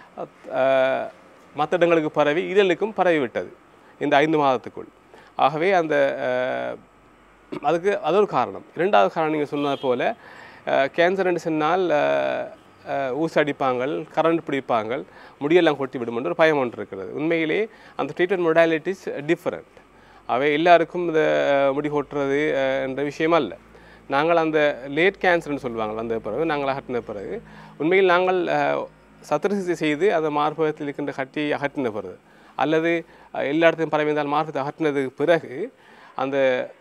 மற்ற இடங்களுக்கு பரவி இதழுக்கும் பரவிவிட்டது இந்த 5 மாதத்துக்குள். ஆகவே அந்த அதுக்கு அது ஒரு காரணம். 2வது காரணம் நீங்கள் சொன்னது போல் கேன்சர்னு சொன்னால் ஊசி அடிப்பாங்க, கரண்ட் பிடிப்பாங்க, முடியெல்லாம் கொட்டி விடும் என்ற ஒரு பயம் ஒன்று இருக்கிறது. உண்மையிலே அந்த ட்ரீட்மெண்ட் மொடாலிட்டிஸ் டிஃப்ரெண்ட். அவை எல்லாருக்கும் இந்த முடி கொட்டுறது என்ற விஷயம் அல்ல. நாங்கள் அந்த லேட் கேன்சர்னு சொல்லுவாங்க வந்த பிறகு, நாங்கள் அகற்றின பிறகு உண்மையில் நாங்கள் சத்திரசிகிச்சை செய்து அந்த மார்பகத்தில் இருக்கின்ற கட்டியை அகற்றின பிறகு, அல்லது எல்லா இடத்தையும் பரவிந்தால் மார்பகத்தை அகற்றினதுக்கு பிறகு அந்த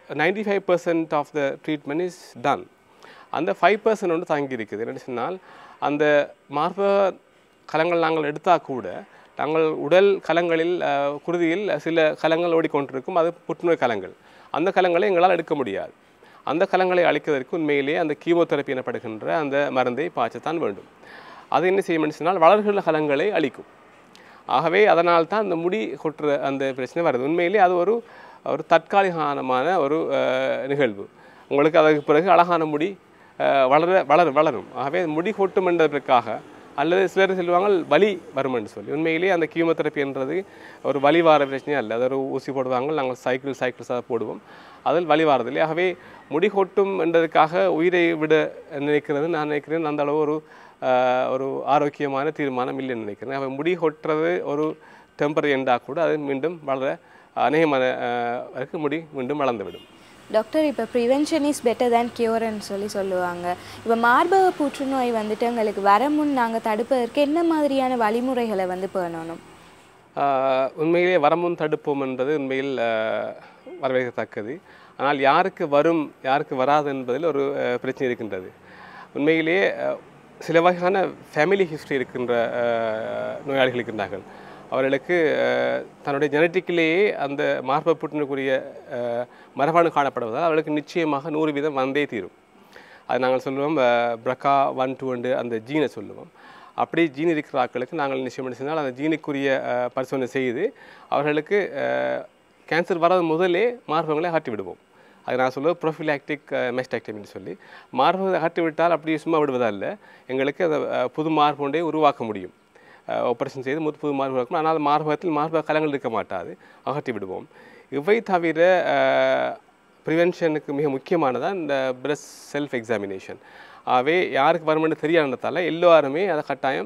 95% of the treatment is done. அந்த 5% ஒன்று தங்கி இருக்குது. என்னென்னு சொன்னால், அந்த மார்பக கலங்கள் நாங்கள் எடுத்தால் கூட நாங்கள் உடல் கலங்களில் குருதியில் சில கலங்கள் ஓடிக்கொண்டிருக்கும், அது புற்றுநோய் கலங்கள். அந்த கலங்களை எங்களால் எடுக்க முடியாது. அந்த கலங்களை அழிப்பதற்கு உண்மையிலேயே அந்த கீமோதெரப்பி எனப்படுகின்ற அந்த மருந்தை பாய்ச்சத்தான் வேண்டும். அது என்ன செய்யும் சொன்னால் வளர்கிற கலங்களை அழிக்கும். ஆகவே அதனால் தான் அந்த முடி கொட்டுற அந்த பிரச்சனை வருது. உண்மையிலேயே அது ஒரு தற்காலிகமான ஒரு நிகழ்வு. உங்களுக்கு அதற்கு பிறகு அழகான முடி வளரும். ஆகவே முடி கொட்டும் என்பதற்காக, அல்லது சிலர் சொல்லுவாங்க வலி வருமென்று சொல்லி. உண்மையிலேயே அந்த கீமோதெரப்பி என்றது ஒரு வலி வார பிரச்சனையே அல்ல. அது ஒரு ஊசி போடுவாங்க, நாங்கள் சைக்கிள்ஸாக போடுவோம், அதில் வலி வாரதில்லை. ஆகவே முடி கொட்டும் என்றதுக்காக உயிரை விட நினைக்கிறது நான் நினைக்கிறேன் அந்த அளவு ஒரு ஆரோக்கியமான தீர்மானம் இல்லைன்னு நினைக்கிறேன். ஆகவே முடி கொட்டுறது ஒரு டெம்பரரி என்றால் கூட அது மீண்டும் வளர அநேகமான முடி மீண்டும் வளர்ந்துவிடும். டாக்டர், இப்போ ப்ரிவென்ஷன் இஸ் பெட்டர் தேன் கியூர்ன்னு சொல்லுவாங்க. இப்போ மார்பக புற்றுநோய் வந்துட்டு எங்களுக்கு வர முன் நாங்கள் தடுப்பதற்கு என்ன மாதிரியான வழிமுறைகளை வந்து பண்ணணும்? உண்மையிலே வரமுன் தடுப்போம் என்பது உண்மையில் வரவேற்கத்தக்கது. ஆனால் யாருக்கு வரும் யாருக்கு வராது என்பதில் ஒரு பிரச்சனை இருக்கின்றது. உண்மையிலேயே சில வகையான ஃபேமிலி ஹிஸ்ட்ரி இருக்கின்ற நோயாளிகள் இருக்கின்றார்கள். அவர்களுக்கு தன்னுடைய ஜெனட்டிக்கிலேயே அந்த மார்பக புற்றுநோய்க்குரிய மரபணு காணப்படுவதால் அவர்களுக்கு நிச்சயமாக 100% வந்தே தீரும். அது நாங்கள் சொல்லுவோம் BRCA 1, 2 அந்த ஜீனை சொல்லுவோம். அப்படி ஜீன் இருக்கிற ஆட்களுக்கு நாங்கள் நிச்சயம் செய்தால் அந்த ஜீனுக்குரிய பரிசோதனை செய்து அவர்களுக்கு கேன்சர் வராத முதலே மார்பகங்களை அகற்றி விடுவோம். அது நான் சொல்லுவது ப்ரொஃபிலாக்டிக் மெஸ்டெக்டமின்னு சொல்லி மார்பகத்தை அகற்றி விட்டால் அப்படி சும்மா விடுவதால் எங்களுக்கு அதை புது மார்பு ஒன்றை உருவாக்க முடியும். ஆப்ரேஷன் செய்து புது மார்பு உருவாக்கும். ஆனால் மார்பகத்தில் மார்பக கலங்கள் இருக்க மாட்டாது, அகற்றி விடுவோம். இவை தவிர ப்ரிவென்ஷனுக்கு மிக முக்கியமானதான் இந்த பிரஸ்ட் செல்ஃப் எக்ஸாமினேஷன். ஆகவே யாருக்கு வருமென்னு தெரியாததால் எல்லோருமே அதை கட்டாயம்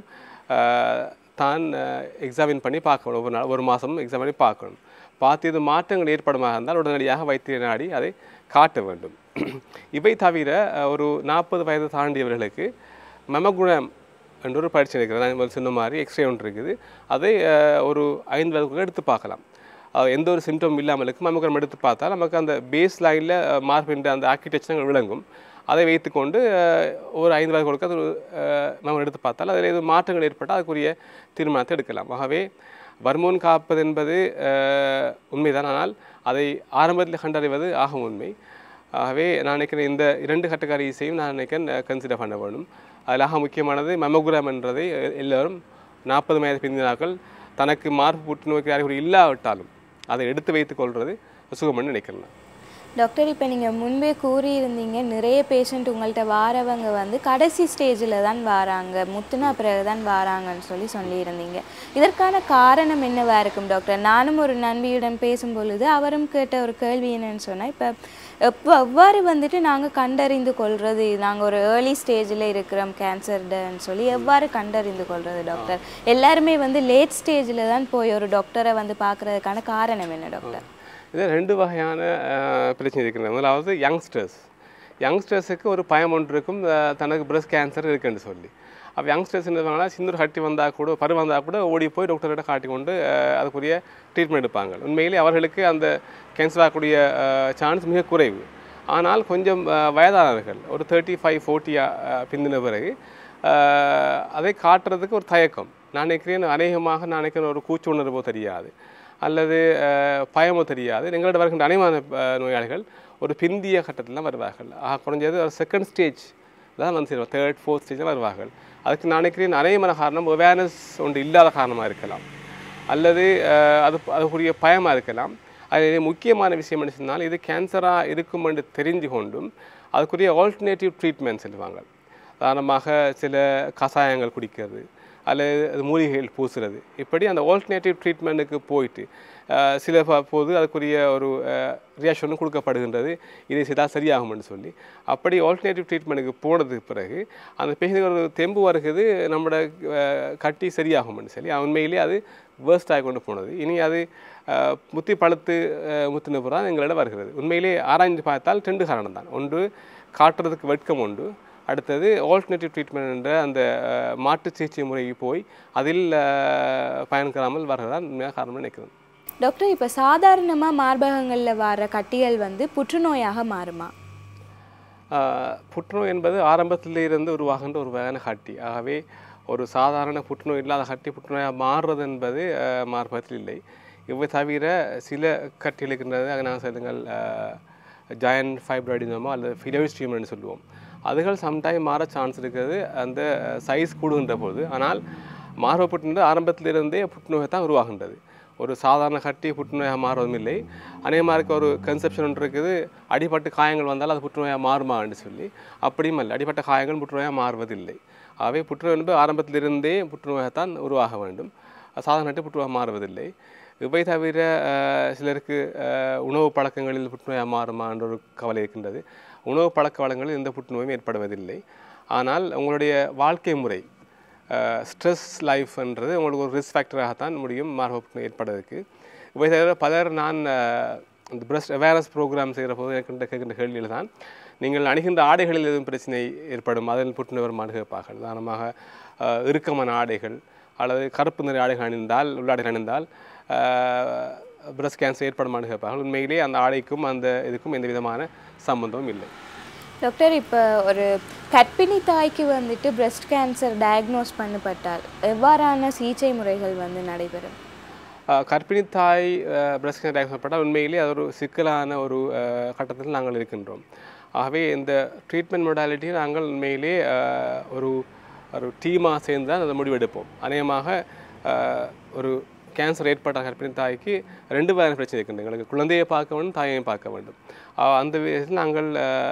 தான் எக்ஸாமின் பண்ணி பார்க்கணும். ஒவ்வொரு நாள் ஒரு மாதம் எக்ஸாம் பண்ணி பார்க்கணும். பார்த்து இது மாற்றங்கள் ஏற்படுமாக இருந்தால் உடனடியாக வைத்திய நாடி அதை காட்ட வேண்டும். இவை தவிர ஒரு 40 வயது தாண்டியவர்களுக்கு மெமோகிராம் என்ற ஒரு பயிற்சி இருக்கிறது. நான் சொன்ன மாதிரி எக்ஸ்ரே ஒன்று இருக்குது. அதை ஒரு 5 வயதுக்குள்ளே எடுத்து பார்க்கலாம். எந்த ஒரு சிம்டம் இல்லாமலுக்கு மெமோகிராம் எடுத்து பார்த்தால் நமக்கு அந்த பேஸ் லைனில் மார்பின் அந்த ஆர்கிடெக்சர் விளங்கும். அதை வைத்துக்கொண்டு ஒரு 5 வயது கொடுக்க அது நம்ம எடுத்து பார்த்தால் அதில் எது மாற்றங்கள் ஏற்பட்டால் அதுக்குரிய தீர்மானத்தை எடுக்கலாம். ஆகவே வர்மோன் காப்பது என்பது உண்மைதான், ஆனால் அதை ஆரம்பத்தில் கண்டறிவது ஆகும் உண்மை. ஆகவே நான் நினைக்கிறேன் இந்த 2 கட்டக்காரியையும் நான் நினைக்கிறேன் கன்சிடர் பண்ண வேண்டும். அதிலாக முக்கியமானது மெமோகிராம் என்றதை எல்லோரும் 40 வயது பிந்தினாக்கள் தனக்கு மார்பு புற்றுநோய்க்கு அறிகுறி இல்லாவிட்டாலும் அதை எடுத்து வைத்துக் கொள்வது சுகம்னு நினைக்கிறேன். டாக்டர், இப்போ நீங்கள் முன்பே கூறியிருந்தீங்க நிறைய பேஷண்ட் உங்கள்கிட்ட வாரவங்க வந்து கடைசி ஸ்டேஜில் தான் வாராங்க, முத்துனா பிறகு தான் வாராங்கன்னு சொல்லியிருந்தீங்க. இதற்கான காரணம் என்னவாக இருக்கும் டாக்டர்? நானும் ஒரு நண்பியுடன் பேசும்பொழுது அவரும் கேட்ட ஒரு கேள்வி என்னன்னு சொன்னால், இப்போ எவ்வாறு வந்துட்டு நாங்கள் கண்டறிந்து கொள்வது, நாங்கள் ஒரு ஏர்லி ஸ்டேஜில் இருக்கிறோம் கேன்சர்டுன்னு சொல்லி எவ்வாறு கண்டறிந்து கொள்வது டாக்டர்? எல்லாருமே வந்து லேட் ஸ்டேஜில் தான் போய் ஒரு டாக்டரை வந்து பார்க்குறதுக்கான காரணம் என்ன டாக்டர்? இதில் 2 வகையான பிரச்சனை இருக்கிறது. முதலாவது யங்ஸ்டர்ஸுக்கு ஒரு பயம் ஒன்று இருக்கும், தனக்கு பிரஸ்ட் கேன்சர் இருக்குன்னு சொல்லி. அப்போ யங்ஸ்டர்ஸ் என்ன பண்ணுவாங்கன்னா, சின்ன கட்டி வந்தால் கூட பரு வந்தால் கூட ஓடி போய் டாக்டர்கிட்ட காட்டி கொண்டு அதுக்குரிய ட்ரீட்மெண்ட் எடுப்பாங்க. உண்மையிலே அவர்களுக்கு அந்த கேன்சர் ஆகக்கூடிய சான்ஸ் மிக குறைவு. ஆனால் கொஞ்சம் வயதானவர்கள் ஒரு 35-40 பிந்தின பிறகு அதை காட்டுறதுக்கு ஒரு தயக்கம். நான் நினைக்கிறேன் அநேகமாக நான் நினைக்கிறேன் ஒரு கூச்சு உணர்வோ தெரியாது அல்லது பயமோ தெரியாது. எங்களோட வருகின்ற அநேகமான நோயாளிகள் ஒரு பிந்திய கட்டத்தில் தான் வருவார்கள். குறைஞ்சது ஒரு செகண்ட் ஸ்டேஜ் தான் வந்து சேருவாங்க, 3rd 4th ஸ்டேஜ் தான் வருவார்கள். அதுக்கு நான் நினைக்கிறேன் அநேகமான காரணம் அவேர்னஸ் ஒன்று இல்லாத காரணமாக இருக்கலாம், அல்லது அதுக்குரிய பயமாக இருக்கலாம். அது முக்கியமான விஷயம் என்ன சொன்னால், இது கேன்சராக இருக்கும் என்று தெரிஞ்சு கொண்டும் அதுக்குரிய ஆல்டர்னேட்டிவ் ட்ரீட்மெண்ட் சொல்லுவாங்க. உதாரணமாக சில கஷாயங்கள் குடிக்கிறது அல்லது மூலிகைகள் பூசுறது, இப்படி அந்த ஆல்டர்னேட்டிவ் ட்ரீட்மெண்ட்டுக்கு போயிட்டு சில போது அதுக்குரிய ஒரு ரியாக்ஷனும் கொடுக்கப்படுகின்றது, இதை செய்தால் சரியாகும்னு சொல்லி. அப்படி ஆல்டர்னேட்டிவ் ட்ரீட்மெண்ட்டுக்கு போனதுக்கு பிறகு அந்த பேஷண்ட்டுக்கு ஒரு தெம்பு வருகிறது, நம்மளோட கட்டி சரியாகும்னு சொல்லி. உண்மையிலே அது வேர்ஸ்ட் ஆகி கொண்டு போனது. இனி அது முத்தி பழுத்து முத்தின பிறகு எங்களிடம் வருகிறது. உண்மையிலே ஆராய்ந்து பார்த்தால் 2 காரணம் தான். ஒன்று காட்டுறதுக்கு வெட்கம் உண்டு, அடுத்தது ஆல்டர்னேட்டிவ் ட்ரீட்மெண்ட் என்ற அந்த மாற்று சிகிச்சை முறைக்கு போய் அதில் பயன்பெறாமல் வருகிறதான் உண்மையாக காரணம் நினைக்கிறேன். டாக்டர், இப்போ சாதாரணமாக மார்பகங்களில் வர கட்டிகள் வந்து புற்றுநோயாக மாறுமா? புற்றுநோய் என்பது ஆரம்பத்திலிருந்து உருவாகின்ற ஒரு வகையான கட்டி. ஆகவே ஒரு சாதாரண புற்றுநோய் இல்லாத கட்டி புற்றுநோயாக மாறுறது என்பது மார்பகத்தில் இல்லை. இவை தவிர சில கட்டிகள் இருக்கின்றது, அதை நாங்கள் சொல்லுங்கள் ஜாயின்ட் ஃபைப்ராய்டினோமோ அல்லது ஃபிலோயிட் டியூமர்னு சொல்லுவோம். அதுகள் சம்டைம் மாற சான்ஸ் இருக்கிறது அந்த சைஸ் கூடுகின்ற போது. ஆனால் மார்பக புற்றுநோய் ஆரம்பத்திலிருந்தே புற்றுநோயை தான் உருவாகின்றது. ஒரு சாதாரண கட்டி புற்றுநோயாக மாறுவதும் இல்லை. அநேகமாக இருக்க ஒரு கன்செப்ஷன் ஒன்று இருக்குது, அடிப்பட்ட காயங்கள் வந்தால் அது புற்றுநோயாக மாறுமான்னு சொல்லி. அப்படியும் இல்லை, அடிப்பட்ட காயங்கள் புற்றுநோயாக மாறுவதில்லை. ஆகவே புற்றுநோய் என்பது ஆரம்பத்திலிருந்தே புற்றுநோயாகத்தான் உருவாக வேண்டும், சாதாரண கட்டி புற்றுநோயாக மாறுவதில்லை. இவை தவிர சிலருக்கு உணவு பழக்கங்களில் புற்றுநோயாக மாறுமா என்ற ஒரு கவலை இருக்கின்றது. உணவு பழக்க வளங்களில் எந்த புற்றுநோயும் ஏற்படுவதில்லை. ஆனால் உங்களுடைய வாழ்க்கை முறை ஸ்ட்ரெஸ் லைஃப்ன்றது உங்களுக்கு ஒரு ரிஸ்க் ஃபேக்டராகத்தான் முடியும் மார்பக புற்றுநோய் ஏற்படுவதற்கு. இவை தவிர பலர் நான் இந்த பிரஸ்ட் அவேர்னஸ் ப்ரோக்ராம் செய்கிற போது கேட்கின்ற கேள்வியில் தான், நீங்கள் அணிகின்ற ஆடைகளில் எதுவும் பிரச்சனை ஏற்படும், அதில் புற்றுநோய் வருமானு கேட்பார்கள். உதாரணமாக இறுக்கமான ஆடைகள் அல்லது கருப்பு நிற ஆடைகள் அணிந்தால், உள்ளாடைகள் அணிந்தால் பிரஸ்ட் கேன்சர் ஏற்படுமானு கேட்பார்கள். உண்மையிலே அந்த ஆடைக்கும் அந்த இதுக்கும் எந்த விதமான சம்பந்தமும் இல்லை. டாக்டர், இப்போ ஒரு கர்ப்பிணி தாய்க்கு வந்துட்டு பிரஸ்ட் கேன்சர் டயக்னோஸ் பண்ணப்பட்டால் எவ்வாறான சிகிச்சை முறைகள் வந்து நடைபெறும்? கர்ப்பிணி தாய் பிரஸ்ட் கேன்சர் டயக்னோஸ் பண்ணப்பட்டால் உண்மையிலே அது ஒரு சிக்கலான ஒரு கட்டத்தில் நாங்கள் இருக்கின்றோம். ஆகவே இந்த ட்ரீட்மெண்ட் மொடாலிட்டியை நாங்கள் உண்மையிலே ஒரு டீமாக சேர்ந்து தான் அதை முடிவெடுப்போம். அநேகமாக ஒரு கேன்சர் ஏற்பட்ட கர்ப்பிணி தாய்க்கு 2 வகையான பிரச்சனை இருக்கின்றன. எங்களுக்கு குழந்தையை பார்க்க வேண்டும், தாயையும் பார்க்க வேண்டும். அந்த விதத்தில் நாங்கள்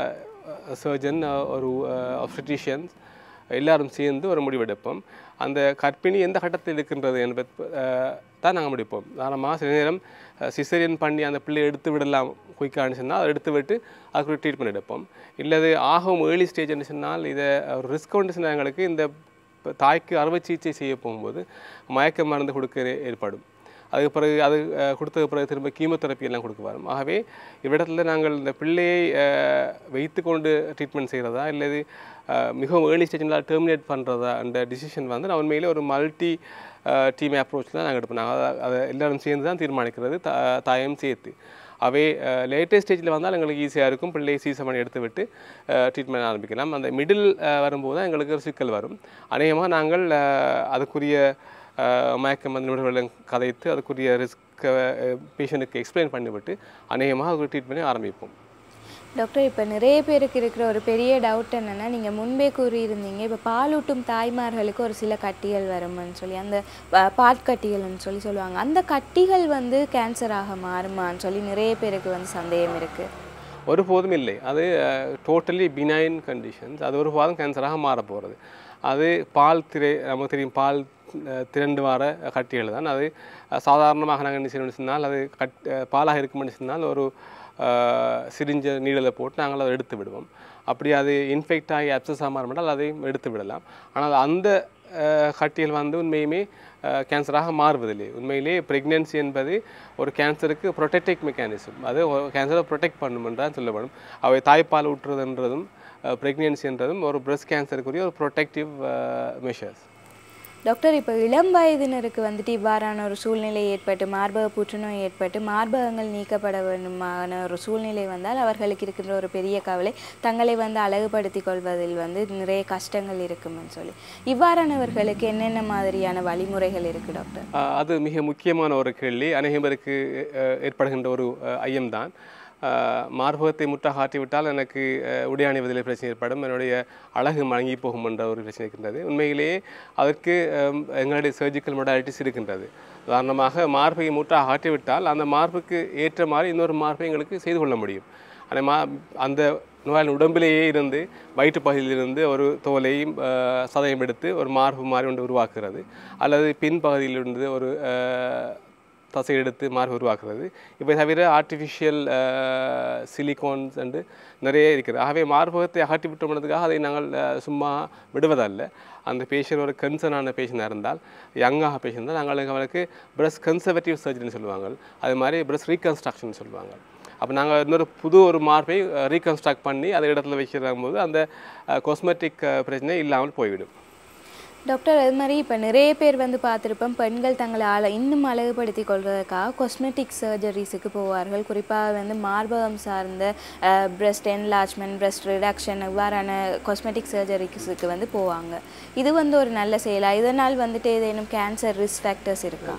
சர்ஜன், ஒரு ஆப்ஸ்டிஷியன்ஸ் எல்லாரும் சேர்ந்து ஒரு முடிவெடுப்போம். அந்த கர்ப்பிணி எந்த கட்டத்தில் இருக்கின்றது என்பது தான் நாங்கள் முடிப்போம். உதாரணமாக சில நேரம் சிசரியன் பண்ணி அந்த பிள்ளையை எடுத்து விடலாம் குயிக்கான்னு சொன்னால் அதை எடுத்து விட்டு அதுக்கு ட்ரீட்மெண்ட் எடுப்போம். இல்லை அது ஆகும் ஏர்லி ஸ்டேஜ்னு சொன்னால் இதை ஒரு ரிஸ்க் கொண்டு எங்களுக்கு இந்த தாய்க்கு அறுவை சிகிச்சை செய்ய போகும்போது மயக்க மருந்து கொடுக்க ஏற்படும். அதுக்கு பிறகு அது கொடுத்தது பிறகு திரும்ப கீமோதெரப்பி எல்லாம் கொடுக்க வரும். ஆகவே இவ்விடத்தில் நாங்கள் இந்த பிள்ளையை வைத்து கொண்டு ட்ரீட்மெண்ட் செய்கிறதா இல்லது மிகவும் ஏர்லி ஸ்டேஜில் டெர்மினேட் பண்ணுறதா அந்த டிசிஷன் வந்து நான் உண்மையிலே ஒரு மல்டி டீம் அப்ரோச் தான் நாங்கள் எடுப்போம். நாங்கள் அதை எல்லோரும் சேர்ந்து தான் தீர்மானிக்கிறது, தாயம் சேர்த்து. அவை லேட்டஸ்ட் ஸ்டேஜில் வந்தால் எங்களுக்கு ஈஸியாக இருக்கும். பிள்ளையை சீசமணி எடுத்து விட்டு ட்ரீட்மெண்ட் ஆரம்பிக்கலாம். அந்த மிடில் வரும்போது தான் எங்களுக்கு ஒரு சிக்கல் வரும். அநேகமாக நாங்கள் அதுக்குரிய மயக்க மருந்து நிபுணர்களை கதைத்து அதுக்குரிய ரிஸ்க்கை பேஷண்ட்டுக்கு எக்ஸ்பிளைன் பண்ணிவிட்டு அநேகமாக அதுக்கு ட்ரீட்மெண்ட்டை ஆரம்பிப்போம். டாக்டர், இப்போ நிறைய பேருக்கு இருக்கிற ஒரு பெரிய டவுட் என்னென்னா, நீங்கள் முன்பே கூறியிருந்தீங்க இப்போ பாலூட்டும் தாய்மார்களுக்கு ஒரு சில கட்டிகள் வரும்னு சொல்லி, அந்த பாற்கட்டிகள்னு சொல்லுவாங்க. அந்த கட்டிகள் வந்து கேன்சராக மாறுமான்னு சொல்லி நிறைய பேருக்கு வந்து சந்தேகம் இருக்குது. ஒருபோதும் இல்லை. அது டோட்டலி பினைன் கண்டிஷன்ஸ். அது ஒருபோதும் கேன்சராக மாற போகிறது. அது நமக்கு தெரியும் பால் திரண்டு வர கட்டிகள் தான். அது சாதாரணமாக நாங்கள் என்ன செய்யணும்னு சொன்னால் அது பாலாக இருக்குமென்னு சொன்னால் ஒரு சிரிஞ்ச நீடலை போட்டு நாங்கள் அதை எடுத்து விடுவோம். அப்படி அது இன்ஃபெக்ட் ஆகி அப்சஸாக மாறினால் அதையும் எடுத்து விடலாம். ஆனால் அந்த கட்டிகள் வந்து உண்மையுமே கேன்சராக மாறுவதில்லை. உண்மையிலே ப்ரெக்னென்சி என்பது ஒரு கேன்சருக்கு ப்ரொடெக்டிவ் மெக்கானிசம். அது கேன்சரை ப்ரொடெக்ட் பண்ணுமென்றால் சொல்லப்படும். அவை தாய்ப்பால் ஊற்றுறதுன்றதும் ப்ரெக்னென்சின்றதும் ஒரு பிரஸ்ட் கேன்சருக்குரிய ஒரு ப்ரொடெக்டிவ் மெஷர்ஸ். டாக்டர், இப்போ இளம் வயதினருக்கு வந்துட்டு இவ்வாறான ஒரு சூழ்நிலை ஏற்பட்டு மார்பக புற்றுநோய் ஏற்பட்டு மார்பகங்கள் நீக்கப்பட வேண்டுமான ஒரு சூழ்நிலை வந்தால் அவர்களுக்கு இருக்கின்ற ஒரு பெரிய கவலை தங்களை வந்து அழகுபடுத்தி கொள்வதில் வந்து நிறைய கஷ்டங்கள் இருக்குமென்னு சொல்லி, இவ்வாறானவர்களுக்கு என்னென்ன மாதிரியான வழிமுறைகள் இருக்குது டாக்டர்? அது மிக முக்கியமான ஒரு கேள்வி. அநேகருக்கு ஏற்படுகின்ற ஒரு ஐயம்தான். மார்பகத்தை முற்றாக ஆற்றிவிட்டால் எனக்கு உடை அணிவதில் பிரச்சனை ஏற்படும், என்னுடைய அழகு மங்கி போகும் என்ற ஒரு பிரச்சனை இருக்கின்றது. உண்மையிலேயே அதற்கு எங்களுடைய சர்ஜிக்கல் மொடாலிட்டிஸ் இருக்கின்றது. உதாரணமாக மார்பை முற்றாக ஆற்றிவிட்டால் அந்த மார்புக்கு ஏற்ற மாதிரி இன்னொரு மார்பை எங்களுக்கு செய்து கொள்ள முடியும். அந்த நோயாளின் உடம்பிலேயே இருந்து வயிற்று பகுதியிலிருந்து ஒரு தோலையும் சதையும் எடுத்து ஒரு மார்பு மாதிரி ஒன்று உருவாக்குறது, அல்லது பின்பகுதியிலிருந்து ஒரு தசை எடுத்து மார்பு உருவாக்குறது. இப்போ தவிர ஆர்டிஃபிஷியல் சிலிகான்ஸ் என்று நிறைய இருக்கிறது. ஆகவே மார்பகத்தை அகற்றி விட்டோம்னதுக்காக அதை நாங்கள் சும்மா விடுவதல்ல. அந்த பேஷண்ட் ஒரு கன்சர்னான பேஷண்டாக இருந்தால், யங்காக பேஷண்ட் இருந்தால் நாங்கள் அவங்களுக்கு பிரஸ்ட் கன்சர்வேட்டிவ் சர்ஜரின்னு சொல்லுவாங்க. அது மாதிரி பிரஸ்ட் ரீகன்ஸ்ட்ரக்ஷன் சொல்லுவாங்க. அப்போ நாங்கள் இன்னொரு புது ஒரு மார்பை ரீகன்ஸ்ட்ரக்ட் பண்ணி அதை இடத்துல வைக்கிறதும் போது அந்த காஸ்மெட்டிக் பிரச்சனை இல்லாமல் போய்விடும். டாக்டர், அது மாதிரி இப்போ நிறைய பேர் வந்து பார்த்துருப்போம், பெண்கள் தங்களை இன்னும் அழகுபடுத்தி கொள்வதற்காக காஸ்மெட்டிக் சர்ஜரிஸுக்கு போவார்கள். குறிப்பாக வந்து மார்பகம் சார்ந்த பிரஸ்ட் என்லார்ஜ்மெண்ட், பிரஸ்ட் ரிடக்ஷன் இவ்வாறான காஸ்மெட்டிக் சர்ஜரிஸுக்கு வந்து போவாங்க. இது வந்து ஒரு நல்ல செயலாக? இதனால் வந்துட்டு ஏதேனும் கேன்சர் ரிஸ்க் ஃபேக்டர்ஸ் இருக்கா?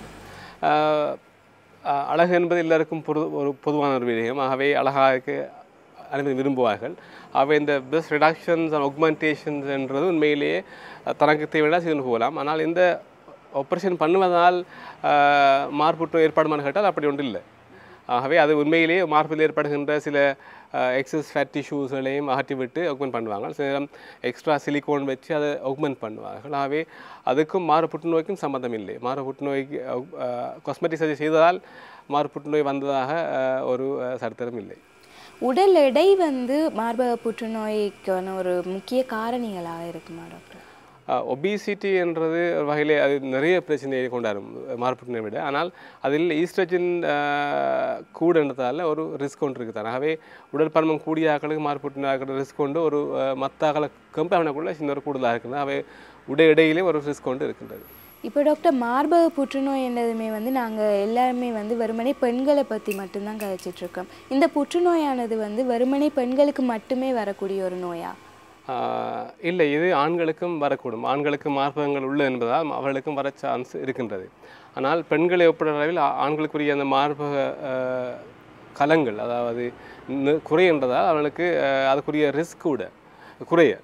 அழகு என்பது எல்லாருக்கும் ஒரு பொதுவான ஒரு விஷயம். ஆகவே அழகாக அனைவரும் விரும்புவார்கள். அவை இந்த பிரஸ்ட் ரிடக்ஷன்ஸ் அண்ட் ஆக்மெண்டேஷன்ஸ் என்றது உண்மையிலேயே தனக்கு தேவையான செய்து போகலாம். ஆனால் இந்த ஆப்ரேஷன் பண்ணுவதால் மார்புற்றுநோய் ஏற்பாடுமான்னு கேட்டால் அப்படி ஒன்று இல்லை. ஆகவே அது உண்மையிலேயே மார்பில் ஏற்படுகின்ற சில எக்ஸஸ் ஃபேட் டிஷ்யூஸ்களையும் அகற்றிவிட்டு ஆக்மெண்ட் பண்ணுவாங்க. சில நேரம் எக்ஸ்ட்ரா சிலிக்கோன் வச்சு அதை ஆக்மெண்ட் பண்ணுவார்கள். ஆகவே அதுக்கும் மார்பு புற்றுநோய்க்கும் சம்மந்தம் இல்லை. மார்பு புற்றுநோய்க்கு காஸ்மெட்டிக் சர்ஜரி செய்ததால் மார்பு புற்றுநோய் வந்ததாக ஒரு சரித்திரம் இல்லை. உடல் எடை வந்து மார்பக புற்றுநோய்க்கான ஒரு முக்கிய காரணிகளாக இருக்குமா டாக்டர்? ஒபிசிட்டி என்றது ஒரு வகையில் அது நிறைய பிரச்சனையை கொண்டாடும் மார்புற்றுநோயை விட. ஆனால் அதில் ஈஸ்ட்ரஜன் கூடன்றதால ஒரு ரிஸ்க் ஒன்று இருக்குது தான். ஆகவே உடல் பருமன் கூடிய ஆக்களுக்கு மார்புற்றுநோய் ரிஸ்க் கொண்டு ஒரு மற்ற ஆக்களை கம்பேர்னக்குள்ள சின்ன ஒரு கூடுதலாக இருக்குது. அவை உடை இடையிலே ஒரு ரிஸ்க் கொண்டு இருக்கின்றது. இப்போ டாக்டர், மார்பக புற்றுநோய் என்றதுமே வந்து நாங்கள் எல்லாருமே வந்து வெறுமனே பெண்களை பற்றி மட்டும்தான் கதைச்சிட்ருக்கோம். இந்த புற்றுநோயானது வந்து வெறுமனே பெண்களுக்கு மட்டுமே வரக்கூடிய ஒரு நோயா? இல்லை, இது ஆண்களுக்கும் வரக்கூடும். ஆண்களுக்கு மார்பகங்கள் உள்ள என்பதால் அவர்களுக்கும் வர சான்ஸ் இருக்கின்றது. ஆனால் பெண்களை ஒப்பிடுற அளவில் ஆண்களுக்குரிய அந்த மார்பக கலங்கள் அதாவது குறை என்றதால் அவர்களுக்கு அதுக்குரிய ரிஸ்க் கூட குறைய.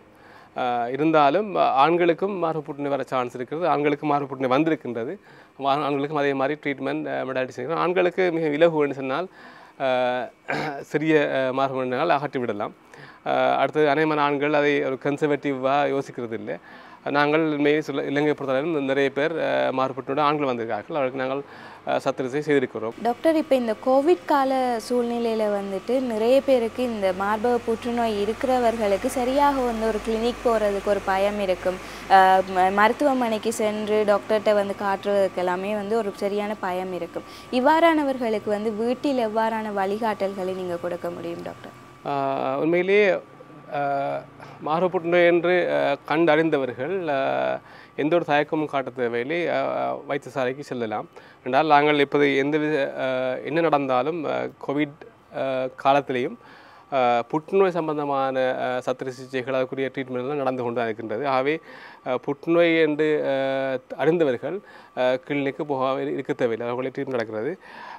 இருந்தாலும் ஆண்களுக்கும் மார்பக புற்றுநோய் வர சான்ஸ் இருக்கிறது. ஆண்களுக்கும் மார்பக புற்றுநோய் வந்திருக்கின்றது. ஆண்களுக்கும் அதே மாதிரி ட்ரீட்மெண்ட் மெடாலிட்டி செய்யணும். ஆண்களுக்கு மிக இலகுன்னு சொன்னால் சிறிய மார்பக புற்றுநோயால் அகற்றிவிடலாம். அடுத்தது அநேகமான ஆண்கள் அதை ஒரு கன்சர்வேட்டிவாக யோசிக்கிறது இல்லை. நாங்கள் இலங்கை பொறுத்தவரையிலும் நிறைய பேர் மார்பக புற்றுநோய் ஆண்கள் வந்திருக்கார்கள். அவருக்கு நாங்கள் சத்திரத்தை செய்திருக்கிறோம். டாக்டர், இப்போ இந்த கோவிட் கால சூழ்நிலையில் வந்துட்டு நிறைய பேருக்கு இந்த மார்பக புற்றுநோய் இருக்கிறவர்களுக்கு சரியாக ஒரு கிளினிக் போகிறதுக்கு ஒரு பயம் இருக்கும். மருத்துவமனைக்கு சென்று டாக்டர்கிட்ட காட்டுறதுக்கு எல்லாமே ஒரு சரியான பயம் இருக்கும். இவ்வாறானவர்களுக்கு வீட்டில் எவ்வாறான வழிகாட்டல்களை நீங்கள் கொடுக்க முடியும் டாக்டர்? உண்மையிலேயே மார்பக புற்றுநோய் என்று கண்டறிந்தவர்கள் எந்த ஒரு தயக்கமும் காட்ட தேவையில்லை, வைத்தியசாலைக்கு செல்லலாம். என்றால் நாங்கள் இப்போது என்ன நடந்தாலும் கோவிட் காலத்திலேயும் புற்றுநோய் சம்பந்தமான சத்திர சிகிச்சைகள் அதுக்குரிய ட்ரீட்மெண்ட்லாம் நடந்து கொண்டு தான் இருக்கின்றது. ஆகவே புற்றுநோய் என்று அறிந்தவர்கள் கிளினிக்கு போக இருக்க தேவையில்லை, அவர்களே ட்ரீட்மெண்ட் நடக்கிறது.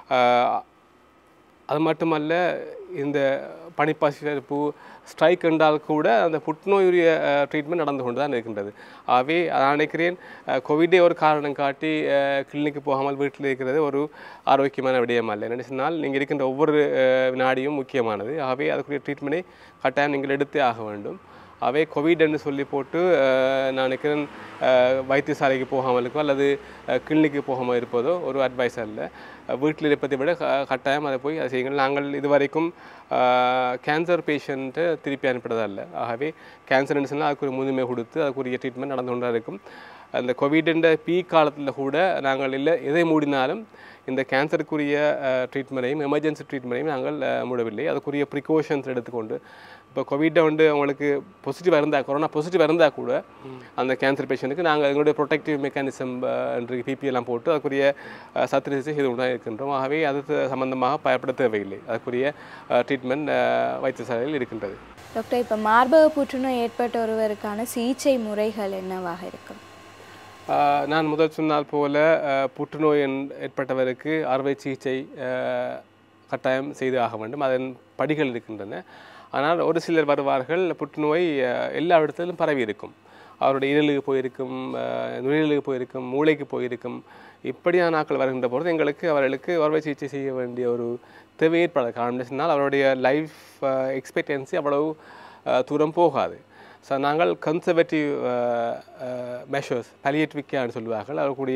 அது மட்டுமல்ல, இந்த பனிப்பாசிப்பு ஸ்ட்ரைக் என்றால் கூட அந்த புற்றுநோயுரிய ட்ரீட்மெண்ட் நடந்து கொண்டு தான் இருக்கின்றது. ஆகவே நான் நினைக்கிறேன் கோவிடே ஒரு காரணம் காட்டி கிளினிக்கு போகாமல் வீட்டில் இருக்கிறது ஒரு ஆரோக்கியமான விடயம் அல்ல. என்ன சொன்னால் நீங்கள் இருக்கின்ற ஒவ்வொரு வினாடியும் முக்கியமானது. ஆகவே அதுக்குரிய ட்ரீட்மெண்ட்டை கட்டாயம் நீங்கள் எடுத்தே ஆக வேண்டும். அவை கோவிட்னு சொல்லி போட்டு நான் நினைக்கிறேன் வைத்தியசாலைக்கு போகாமலுக்கோ அல்லது கிளினிக்கு போகாமல் இருப்பதோ ஒரு அட்வைஸ் அல்ல. வீட்டில் இருப்பதை விட கட்டாயம் அதை போய் அதை செய்யுங்கள். நாங்கள் இதுவரைக்கும் கேன்சர் பேஷண்ட்டை திருப்பி அனுப்பினதல்ல. ஆகவே கேன்சர்னு சொன்னால் அதுக்கு முன்னுரிமை கொடுத்து அதுக்குரிய ட்ரீட்மெண்ட் நடந்து கொண்டா இருக்கும். அந்த கோவிட்ன்ற பீக் காலத்தில் கூட நாங்கள் எதை மூடினாலும் இந்த கேன்சருக்குரிய ட்ரீட்மெண்ட்டையும் எமர்ஜென்சி ட்ரீட்மெண்ட்டையும் நாங்கள் மூடவில்லை. அதுக்குரிய ப்ரிகாஷன்ஸ் எடுத்துக்கொண்டு இப்போ கோவிட்டை எங்களுக்கு பாசிட்டிவாக இருந்தால், கொரோனா பாசிட்டிவாக இருந்தால் கூட அந்த கேன்சர் பேஷண்ட்டுக்கு நாங்கள் எங்களுடைய ப்ரொடெக்டிவ் மெக்கானிசம் என்று பிபிஎல்லாம் போட்டு அதுக்குரிய சத்திர சிகிச்சை செய்து கொண்டு தான் இருக்கின்றோம். ஆகவே அது சம்பந்தமாக பயப்பட தேவையில்லை. அதுக்குரிய ட்ரீட்மெண்ட் வைத்தியசாலையில் இருக்கின்றது. டாக்டர், இப்போ மார்பக புற்றுநோய் ஏற்பட்ட ஒருவருக்கான சிகிச்சை முறைகள் என்னவாக இருக்கும்? நான் முதல் சொன்னால் போல புற்றுநோய் ஏற்பட்டவருக்கு அறுவை சிகிச்சை கட்டாயம் செய்து ஆக வேண்டும். அதன் படிகள் இருக்கின்றன. ஆனால் ஒரு சிலர் வருவார்கள், புற்றுநோய் எல்லா இடத்திலும் பரவி இருக்கும். அவருடைய ஈரலுக்கு போயிருக்கும், நுரையீரலுக்கு போயிருக்கும், மூளைக்கு போயிருக்கும். இப்படியான ஆட்கள் வருகின்ற பொழுது அவர்களுக்கு அறுவை சிகிச்சை செய்ய வேண்டிய ஒரு தேவை ஏற்படாது. காரணம் சொன்னால் அவருடைய லைஃப் எக்ஸ்பெக்டன்சி அவ்வளவு தூரம் போகாது. ஸோ நாங்கள் கன்சர்வேட்டிவ் மெஷர்ஸ், பாலியேட்டிவ் கேர்னு சொல்லுவார்கள், அவருக்குரிய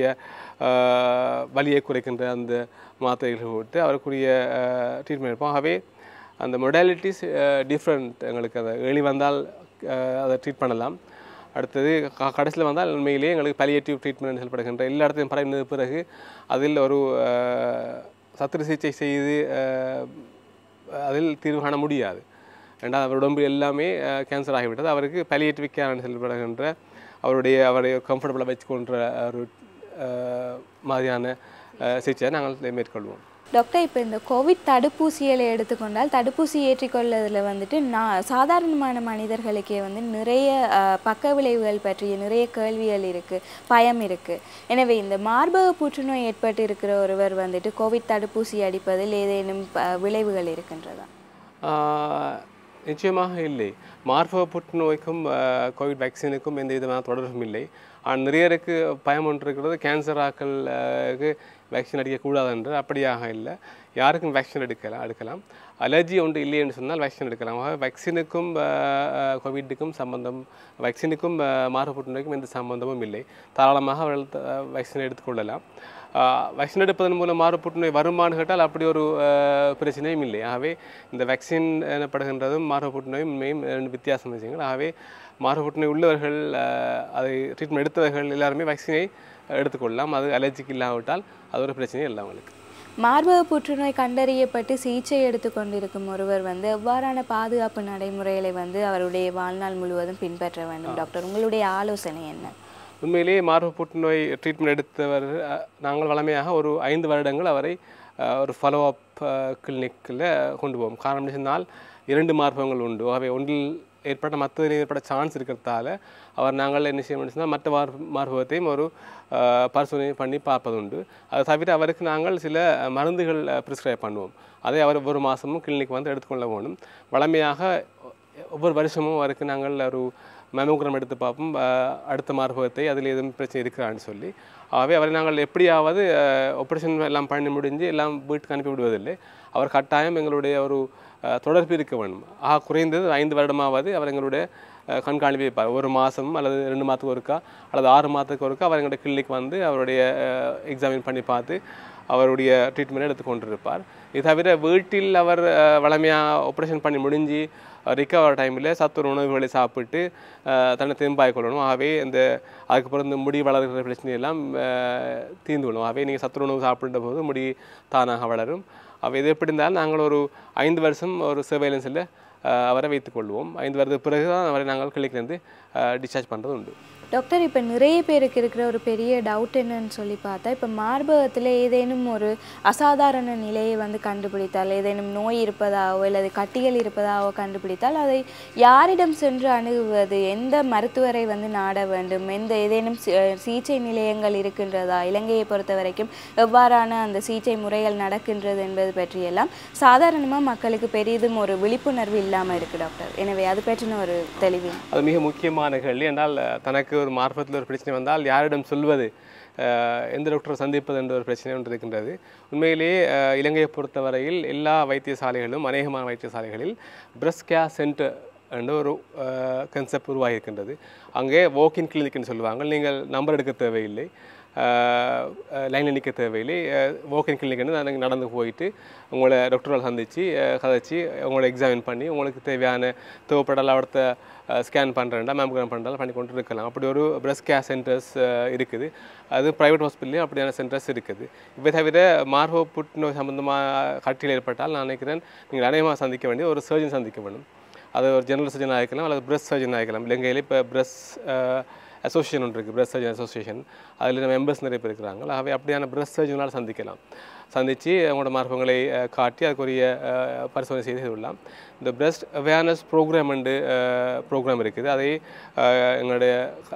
வலியை குறைக்கின்ற அந்த மாத்திரைகள் போட்டு அவருக்குரிய ட்ரீட்மெண்ட் எடுப்போம். ஆகவே அந்த மொடாலிட்டிஸ் டிஃப்ரெண்ட். எங்களுக்கு அதை ஏழி வந்தால் அதை ட்ரீட் பண்ணலாம். அடுத்தது கடைசியில் வந்தால் உண்மையிலேயே எங்களுக்கு பாலியேட்டிவ் ட்ரீட்மெண்ட் செயல்படுகின்ற எல்லா இடத்தையும் பரவின பிறகு அதில் ஒரு சத்திர சிகிச்சை செய்து அதில் தீர்வு காண முடியாது. ரெண்டாவது அவர் உடம்பு எல்லாமே கேன்சர் ஆகிவிட்டது. அவருக்கு பாலியேட்டிவ் கேர் செயல்படுகின்ற அவரை கம்ஃபர்டபுளாக வச்சுக்கொன்ற ஒரு மாதிரியான சிகிச்சையை நாங்கள் மேற்கொள்வோம். டாக்டர், இப்போ இந்த கோவிட் தடுப்பூசிகளை எடுத்துக்கொண்டால் தடுப்பூசி ஏற்றிக்கொள்வதில் சாதாரணமான மனிதர்களுக்கே நிறைய பக்க விளைவுகள் பற்றிய நிறைய கேள்விகள் இருக்குது, பயம் இருக்குது. எனவே இந்த மார்பக புற்றுநோய் ஏற்பட்டு இருக்கிற ஒருவர் கோவிட் தடுப்பூசி அடிப்பதில் ஏதேனும் விளைவுகள் இருக்கின்றதா? நிச்சயமாக இல்லை. மார்பக புற்றுநோய்க்கும் கோவிட் வேக்சினுக்கும் எந்த விதமான தொடர்பும் இல்லை. ஆனால் நிறையருக்கு பயம் ஒன்று இருக்கிறது, கேன்சர் ஆக்களுக்கு வேக்சின் அடிக்கக்கூடாது என்று. அப்படியாக இல்லை, யாருக்கும் வேக்சின் எடுக்கலாம். அலர்ஜி ஒன்று இல்லை என்று சொன்னால் வேக்சின் எடுக்கலாம். வேக்சினுக்கும் கோவிட்டுக்கும் சம்பந்தம், வேக்சினுக்கும் மார்பக புற்றுநோய்க்கும் எந்த சம்பந்தமும் இல்லை. தாராளமாக அவர்கள் வேக்சினை எடுத்துக்கொள்ளலாம். வேக்சின் எடுப்பதன் மூலம் மார்பக புற்றுநோய் வருமானு கேட்டால் அப்படி ஒரு பிரச்சனையும் இல்லை. ஆகவே இந்த வேக்சின் எனப்படுகின்றதும் மார்பக புற்றுநோயும் உண்மையும் ரெண்டு வித்தியாசம் விஷயங்கள். ஆகவே மார்பக புற்றுநோய் உள்ளவர்கள், அதை ட்ரீட்மெண்ட் எடுத்தவர்கள் எல்லாருமே வேக்சினை எடுத்துக்கொள்ளலாம். அது அலர்ஜிக்கு இல்லாவிட்டால் அது ஒரு பிரச்சனை இல்லை அவங்களுக்கு. மார்பக புற்றுநோய் கண்டறியப்பட்டு சிகிச்சை எடுத்துக்கொண்டிருக்கும் ஒருவர் எவ்வாறான பாதுகாப்பு நடைமுறைகளை அவருடைய வாழ்நாள் முழுவதும் பின்பற்ற வேண்டும் டாக்டர்? உங்களுடைய ஆலோசனை என்ன? உண்மையிலேயே மார்பக புற்றுநோய் ட்ரீட்மெண்ட் எடுத்தவர் நாங்கள் வழமையாக ஒரு 5 வருடங்கள் அவரை ஒரு ஃபாலோ அப் கிளினிக்கில் கொண்டு போவோம். காரணம் சொன்னால் 2 மார்பகங்கள் உண்டு. ஆகவே ஒன்றில் மற்றதில் ஏற்பட சான்ஸ் இருக்கிறதால நாங்கள் என்ன செய்ய சொன்னால் மற்ற மார்பகத்தையும் ஒரு பரிசோதனை பண்ணி பார்ப்பதுண்டு. அதை தவிர அவருக்கு நாங்கள் சில மருந்துகள் ப்ரிஸ்கிரைப் பண்ணுவோம். அதை அவர் ஒவ்வொரு மாதமும் கிளினிக் எடுத்துக்கொள்ள வேணும். வழமையாக ஒவ்வொரு வருஷமும் அவருக்கு நாங்கள் ஒரு மேமோகிராம் எடுத்து பார்ப்போம் அடுத்த மார்பகத்தை அதில் எதுவும் பிரச்சனை இருக்கிறான்னு சொல்லி. ஆகவே அவரை நாங்கள் எப்படியாவது ஆப்ரேஷன் எல்லாம் பண்ணி முடிஞ்சு எல்லாம் வீட்டுக்கு அனுப்பி விடுவதில்லை. அவர் கட்டாயம் எங்களுடைய ஒரு தொடர்பு இருக்க வேண்டும். குறைந்தது 5 வருடமாவது அவர் எங்களுடைய கண்காணிப்பு வைப்பார். ஒரு மாதம் அல்லது 2 மாதத்துக்கு ஒருக்கா அல்லது 6 மாதத்துக்கு ஒருக்கா அவர் எங்களுடைய கிளினிக் வந்து அவருடைய எக்ஸாமின் பண்ணி பார்த்து அவருடைய ட்ரீட்மெண்ட் எடுத்துக்கொண்டிருப்பார். இது தவிர வீட்டில் அவர் வளமையாக ஆப்ரேஷன் பண்ணி முடிஞ்சு ரிகவர் டைமில் சத்துணவு உணவுகளை சாப்பிட்டு தன்னை திரும்பாய் கொள்ளணும். ஆகவே அதுக்கப்புறம் இந்த முடி வளர்கிற பிரச்சனையெல்லாம் தீர்ந்து கொள்ளும். ஆகவே நீங்கள் சத்துணவு உணவு சாப்பிட்ட போது முடி தானாக வளரும். அவை எது எப்படி இருந்தாலும் நாங்கள் ஒரு 5 வருஷம் ஒரு சர்வைலன்ஸில் அவரை வைத்துக்கொள்வோம். 5 வருடத்துக்கு பிறகு தான் அவரை நாங்கள் கிளினிக்லேருந்து டிஸ்சார்ஜ் பண்ணுறது உண்டு. டாக்டர், இப்போ நிறைய பேருக்கு இருக்கிற ஒரு பெரிய டவுட் என்னன்னு சொல்லி பார்த்தா, இப்போ மார்பகத்தில் ஏதேனும் ஒரு அசாதாரண நிலையை வந்து கண்டுபிடித்தால், ஏதேனும் நோய் இருப்பதாவோ அல்லது கட்டிகள் இருப்பதாவோ கண்டுபிடித்தால் அதை யாரிடம் சென்று அணுகுவது, எந்த மருத்துவரை வந்து நாட வேண்டும், ஏதேனும் சிகிச்சை நிலையங்கள் இருக்கின்றதா, இலங்கையை பொறுத்த வரைக்கும் எவ்வாறான அந்த சிகிச்சை முறைகள் நடக்கின்றது என்பது பற்றியெல்லாம் சாதாரணமாக மக்களுக்கு பெரிதும் ஒரு விழிப்புணர்வு இல்லாமல் இருக்குது டாக்டர். எனவே அது பற்றின ஒரு தெளிவு. அது மிக முக்கியமான கேள்வி. என்றால் தனக்கு ஒரு மார்பகத்தில் ஒரு பிரச்சனை வந்தால் யாரிடம் சொல்வது, எந்த டாக்டரை சந்திப்பது என்ற ஒரு பிரச்சனை ஒன்று இருக்கின்றது. உண்மையிலேயே இலங்கையை பொறுத்தவரையில் எல்லா வைத்தியசாலைகளும் அநேகமான வைத்தியசாலைகளில் பிரஸ்ட் கேர் சென்டர் என்ற ஒரு கன்செப்ட் உருவாகியிருக்கின்றது. அங்கே வாக்கின் கிளினிக்னு சொல்லுவாங்க. நீங்கள் நம்பர் எடுக்க தேவையில்லை, லைனில் நிற்க தேவையில்லை. வாக்கின் கிளினிக்னு நடந்து போயிட்டு உங்களை டாக்டரால் சந்தித்து கதைச்சி உங்களை எக்ஸாமின் பண்ணி உங்களுக்கு தேவைப்படலாம் அவர்த்த ஸ்கேன் பண்ணுறேன்டா மேமோகிராம் பண்ணுறாலும் பண்ணி கொண்டு இருக்கலாம். அப்படி ஒரு பிரஸ்ட் கேர் சென்டர்ஸ் இருக்குது. அது ப்ரைவேட் ஹாஸ்பிட்டல்லையும் அப்படியான சென்டர்ஸ் இருக்குது. இவை தவிர மார்பக புற்றுநோய் சம்பந்தமாக கட்டிகள் ஏற்பட்டால் நான் நினைக்கிறேன் நீங்கள் அநேகமாக சந்திக்க வேண்டிய ஒரு சர்ஜன் சந்திக்க வேண்டும். அது ஒரு ஜெனரல் சர்ஜனாக இருக்கலாம் அல்லது பிரஸ்ட் சர்ஜனாக இருக்கலாம். இலங்கையில் இப்போ பிரஸ்ட் அசோசியேஷன் ஒன்று இருக்குது, பிரஸ்ட் சர்ஜன் அசோசியேஷன். அதில் மெம்பர்ஸ் நிறைய பேர் இருக்கிறாங்க. ஆகவே அப்படியான பிரஸ்ட் சர்ஜனால் சந்தித்து அவங்களோட மார்பகங்களை காட்டி அதுக்குரிய பரிசோதனை செய்து விடலாம். இந்த பிரஸ்ட் அவேர்னஸ் ப்ரோக்ராம் ப்ரோக்ராம் இருக்குது. அதை எங்களுடைய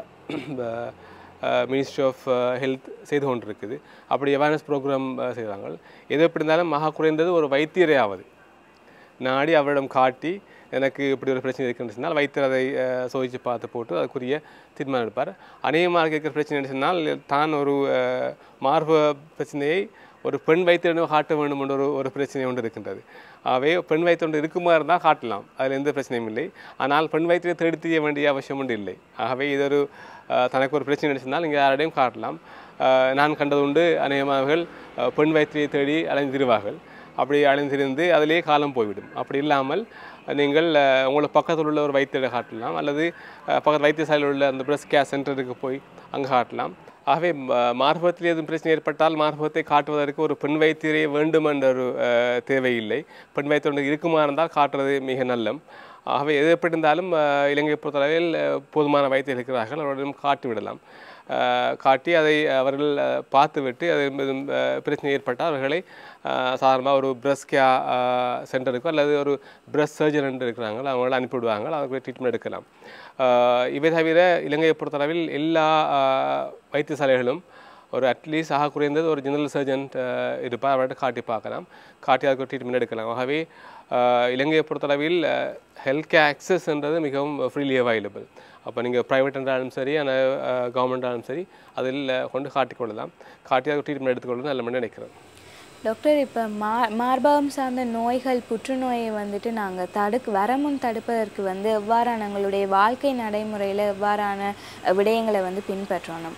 மினிஸ்ட்ரி ஆஃப் ஹெல்த் செய்து கொண்டு இருக்குது. அப்படி அவேர்னஸ் ப்ரோக்ராம் செய்கிறாங்க. எது எப்படி இருந்தாலும் மகா குறைந்தது ஒரு வைத்தியரையாவது நாடி அவரிடம் காட்டி எனக்கு இப்படி ஒரு பிரச்சனை இருக்குன்னு சொன்னால் வைத்தியர் அதை சோதித்து பார்த்து போட்டு அதுக்குரிய தீர்மானம் எடுப்பார். அநேகமாக இருக்கிற பிரச்சனை சொன்னால் தான் ஒரு மார்பக பிரச்சனையை ஒரு பெண் வைத்தியரிடம் காட்ட வேண்டும் என்ற ஒரு பிரச்சனை ஒன்று இருக்கின்றது. ஆகவே பெண் வைத்தியம் ஒன்று இருக்குமா இருந்தால் காட்டலாம், அதில் எந்த பிரச்சனையும் இல்லை. ஆனால் பெண் வைத்தியை தேடி தெரிய வேண்டிய அவசியம் ஒன்று இல்லை. ஆகவே இது ஒரு தனக்கு ஒரு பிரச்சனை சொன்னால் நீங்கள் யாரிடையும் காட்டலாம். நான் கண்டது உண்டு, அநேகமானவர்கள் பெண் வைத்தியை தேடி அலைந்திருவார்கள். அப்படி அலைந்திருந்து அதிலே காலம் போய்விடும். அப்படி இல்லாமல் நீங்கள் உங்களுக்கு பக்கத்தில் உள்ள ஒரு வைத்தியரை காட்டலாம் அல்லது பக்கத்து வைத்தியசாலையில் உள்ள அந்த பிரஸ்ட் கேர் சென்டருக்கு போய் அங்கே காட்டலாம். ஆகவே மார்பகத்தில் எதுவும் பிரச்சனை ஏற்பட்டால் மார்பகத்தை காட்டுவதற்கு ஒரு பெண் வைத்தியரே வேண்டும் என்ற ஒரு தேவையில்லை. பெண் வைத்தியர் இருக்குமா இருந்தால் காட்டுறது மிக நல்லம். ஆகவே எது எப்படி இருந்தாலும் இலங்கை பொறுத்தளவில் போதுமான வைத்தியர் இருக்கிறார்கள், அவர்களிடம் காட்டி விடலாம். காட்டி அதை அவர்கள் பார்த்துவிட்டு அது பிரச்சனை ஏற்பட்டால் அவர்களை சாதாரணமாக ஒரு பிரஸ்ட் கேர் சென்டருக்கோ அல்லது ஒரு பிரஸ்ட் சர்ஜன் என்று இருக்கிறாங்க, அவங்கள அனுப்பிவிடுவாங்க, அதுக்கு ட்ரீட்மெண்ட் எடுக்கலாம். இவை தவிர இலங்கையை பொறுத்தளவில் எல்லா வைத்தியசாலைகளும் ஒரு அட்லீஸ்ட் குறைந்தது ஒரு ஜெனரல் சர்ஜன் இருப்பார், அவர்கிட்ட காட்டி பார்க்கலாம், காட்டி அதுக்கு ட்ரீட்மெண்ட் எடுக்கலாம். ஆகவே இலங்கையை பொறுத்தளவில் ஹெல்த் கேர் ஆக்சஸ்ன்றது மிகவும் ஃப்ரீலி அவைலபிள். அப்போ நீங்கள் ப்ரைவேட் என்றாலும் சரி கவர்மெண்டாலும் சரி அதில் கொண்டு காட்டிக்கொள்ளலாம், காட்டி அதுக்கு ட்ரீட்மெண்ட் எடுத்துக்கொள்ளலாம் நல்ல மாதிரி நினைக்கிறேன். டாக்டர், இப்போ மார்பகம் சார்ந்த நோய்கள் புற்றுநோயை வந்துட்டு நாங்கள் வரமுன் தடுப்பதற்கு எவ்வாறான எங்களுடைய வாழ்க்கை நடைமுறையில் எவ்வாறான விடயங்களை பின்பற்றணும்?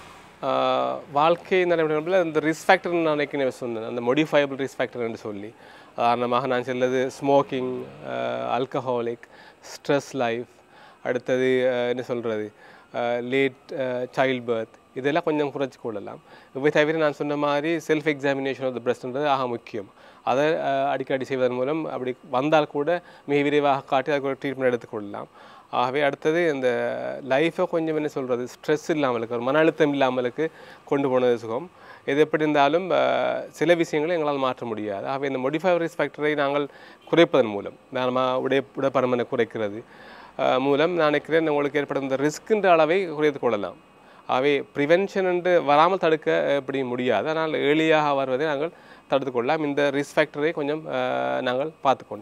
வாழ்க்கை நடைமுறையில் இந்த ரிஸ்க் ஃபேக்டர்னு நான் நினைக்கிறேன் சொன்னேன், அந்த மோடிஃபைபிள் ரிஸ்க் ஃபேக்டர்னு சொல்லி. உதாரணமாக நான் சொல்வது ஸ்மோக்கிங், ஆல்கஹாலிக், ஸ்ட்ரெஸ் லைஃப், அடுத்தது என்ன சொல்கிறது லேட் சைல்ட் பர்த், இதெல்லாம் கொஞ்சம் குறைச்சி கொள்ளலாம். இவை தவிர நான் சொன்ன மாதிரி செல்ஃப் எக்ஸாமினேஷன் ஆஃப் த பிரஸ்ட்ன்றது முக்கியம். அதை அடிக்கடி செய்வதன் மூலம் அப்படி வந்தால் கூட மிக விரைவாக காட்டி அதுக்கு ஒரு ட்ரீட்மெண்ட் எடுத்துக்கொள்ளலாம். ஆகவே அடுத்தது இந்த லைஃப்பை கொஞ்சம் என்ன சொல்கிறது ஸ்ட்ரெஸ் இல்லாமலுக்கு ஒரு மன அழுத்தம் இல்லாமலுக்கு கொண்டு போனது சுகம். எது எப்படி இருந்தாலும் சில விஷயங்களை எங்களால் மாற்ற முடியாது. ஆகவே இந்த மோடிஃபைபிள் ரிஸ்க் ஃபேக்டரை நாங்கள் குறைப்பதன் மூலம் உடற்பருமனை குறைக்கிறது மூலம் நான் நினைக்கிறேன் உங்களுக்கு ஏற்படும் இந்த ரிஸ்கின்ற அளவை குறைத்து கொள்ளலாம். ஆகவே ப்ரிவென்ஷன் என்று வராமல் தடுக்க எப்படி முடியாது, ஆனால் ஏர்லியாக வருவதை நாங்கள் தடுத்து கொள்ளலாம். இந்த ரிஸ்க் ஃபேக்டரை கொஞ்சம் நாங்கள் பார்த்து கொண்டால்.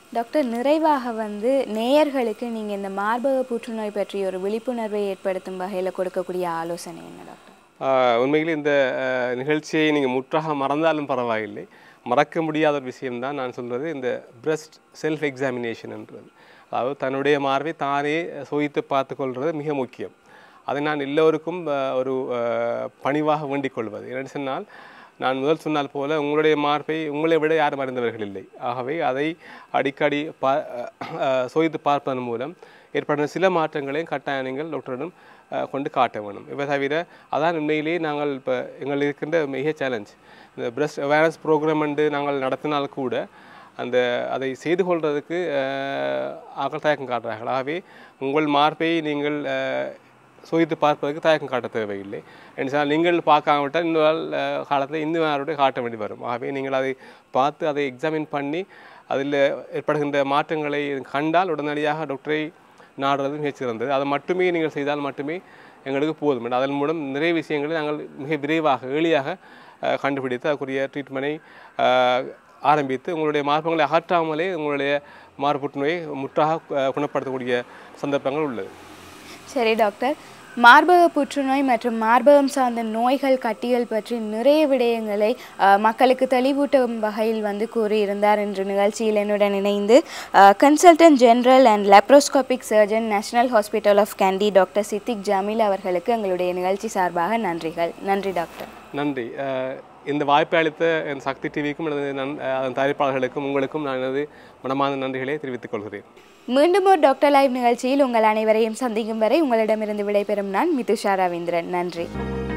டாக்டர், நிறைவாக நேயர்களுக்கு நீங்கள் இந்த மார்பக புற்றுநோய் பற்றி ஒரு விழிப்புணர்வை ஏற்படுத்தும் வகையில் கொடுக்கக்கூடிய ஆலோசனை என்ன டாக்டர்? உண்மையில் இந்த நிகழ்ச்சியை நீங்கள் முற்றாக மறந்தாலும் பரவாயில்லை. மறக்க முடியாத ஒரு விஷயம்தான் நான் சொல்கிறது இந்த பிரஸ்ட் செல்ஃப் எக்ஸாமினேஷன்ன்றது. அதாவது தன்னுடைய மார்பை தானே சோதித்து பார்த்துக்கொள்வது மிக முக்கியம். அதை நான் எல்லோருக்கும் ஒரு பணிவாக வேண்டிக் கொள்வது. என்னென்னு சொன்னால், நான் முதல் சொன்னால் போல உங்களுடைய மார்பை உங்களை விட யாரும் அறிந்தவர்கள் இல்லை. ஆகவே அதை அடிக்கடி சோதித்து பார்ப்பதன் மூலம் ஏற்பட்ட சில மாற்றங்களையும் கட்டாயம் நீங்கள் டாக்டரிடம் கொண்டு காட்ட வேணும். இவை தவிர அதான் உண்மையிலேயே நாங்கள் இப்போ எங்கள் இருக்கின்ற மிக சேலஞ்ச். இந்த பிரஸ்ட் அவேர்னஸ் ப்ரோக்ராம் நாங்கள் நடத்தினால் கூட அதை செய்து கொள்வதற்கு ஆக்கள் தயக்கம் காட்டுறார்கள். ஆகவே உங்கள் மார்பை நீங்கள் சோதித்து பார்ப்பதற்கு தயக்கம் காட்ட தேவையில்லை. என்றால் நீங்கள் பார்க்காமட்டால் இன்னொரு காலத்தில் இன்னும் யாருடைய காட்ட வேண்டி வரும். ஆகவே நீங்கள் அதை பார்த்து அதை எக்ஸாமின் பண்ணி அதில் ஏற்படுகின்ற மாற்றங்களை கண்டால் உடனடியாக டாக்டரை நாடுறது மிகச்சிறந்தது. அதை மட்டுமே நீங்கள் செய்தால் மட்டுமே எங்களுக்கு போதும். அதன் மூலம் நிறைய விஷயங்களை நாங்கள் மிக விரைவாக எளியாக கண்டுபிடித்து அதுக்குரிய ட்ரீட்மெண்ட்டை ஆரம்பித்து உங்களுடைய மார்பகங்களை அகற்றாமலே உங்களுடைய மார்பு புற்றுநோயை முற்றாக குணப்படுத்தக்கூடிய சந்தர்ப்பங்கள் உள்ளது. சரி டாக்டர், மார்பக புற்றுநோய் மற்றும் மார்பகம் சார்ந்த நோய்கள் கட்டிகள் பற்றி நிறைய விடயங்களை மக்களுக்கு தெளிவூட்டும் வகையில் கூறியிருந்தார். இன்று நிகழ்ச்சியில் என்னுடன் இணைந்து consultant general and laparoscopic surgeon national hospital of Kandy doctor Siddique Jameel அவர்களுக்கு எங்களுடைய நிகழ்ச்சி சார்பாக நன்றிகள். நன்றி டாக்டர். நன்றி. இந்த வாய்ப்பை அளித்த என் சக்தி டிவிக்கும் அதன் தயாரிப்பாளர்களுக்கும் உங்களுக்கும் நான் எனது மனமார்ந்த நன்றிகளை தெரிவித்துக் கொள்கிறேன். மீண்டும் ஒரு டாக்டர் லைவ் நிகழ்ச்சியில் உங்கள் அனைவரையும் சந்திக்கும் வரை உங்களிடமிருந்து விடைபெறும் நான் மிதுஷா ரவீந்திரன். நன்றி.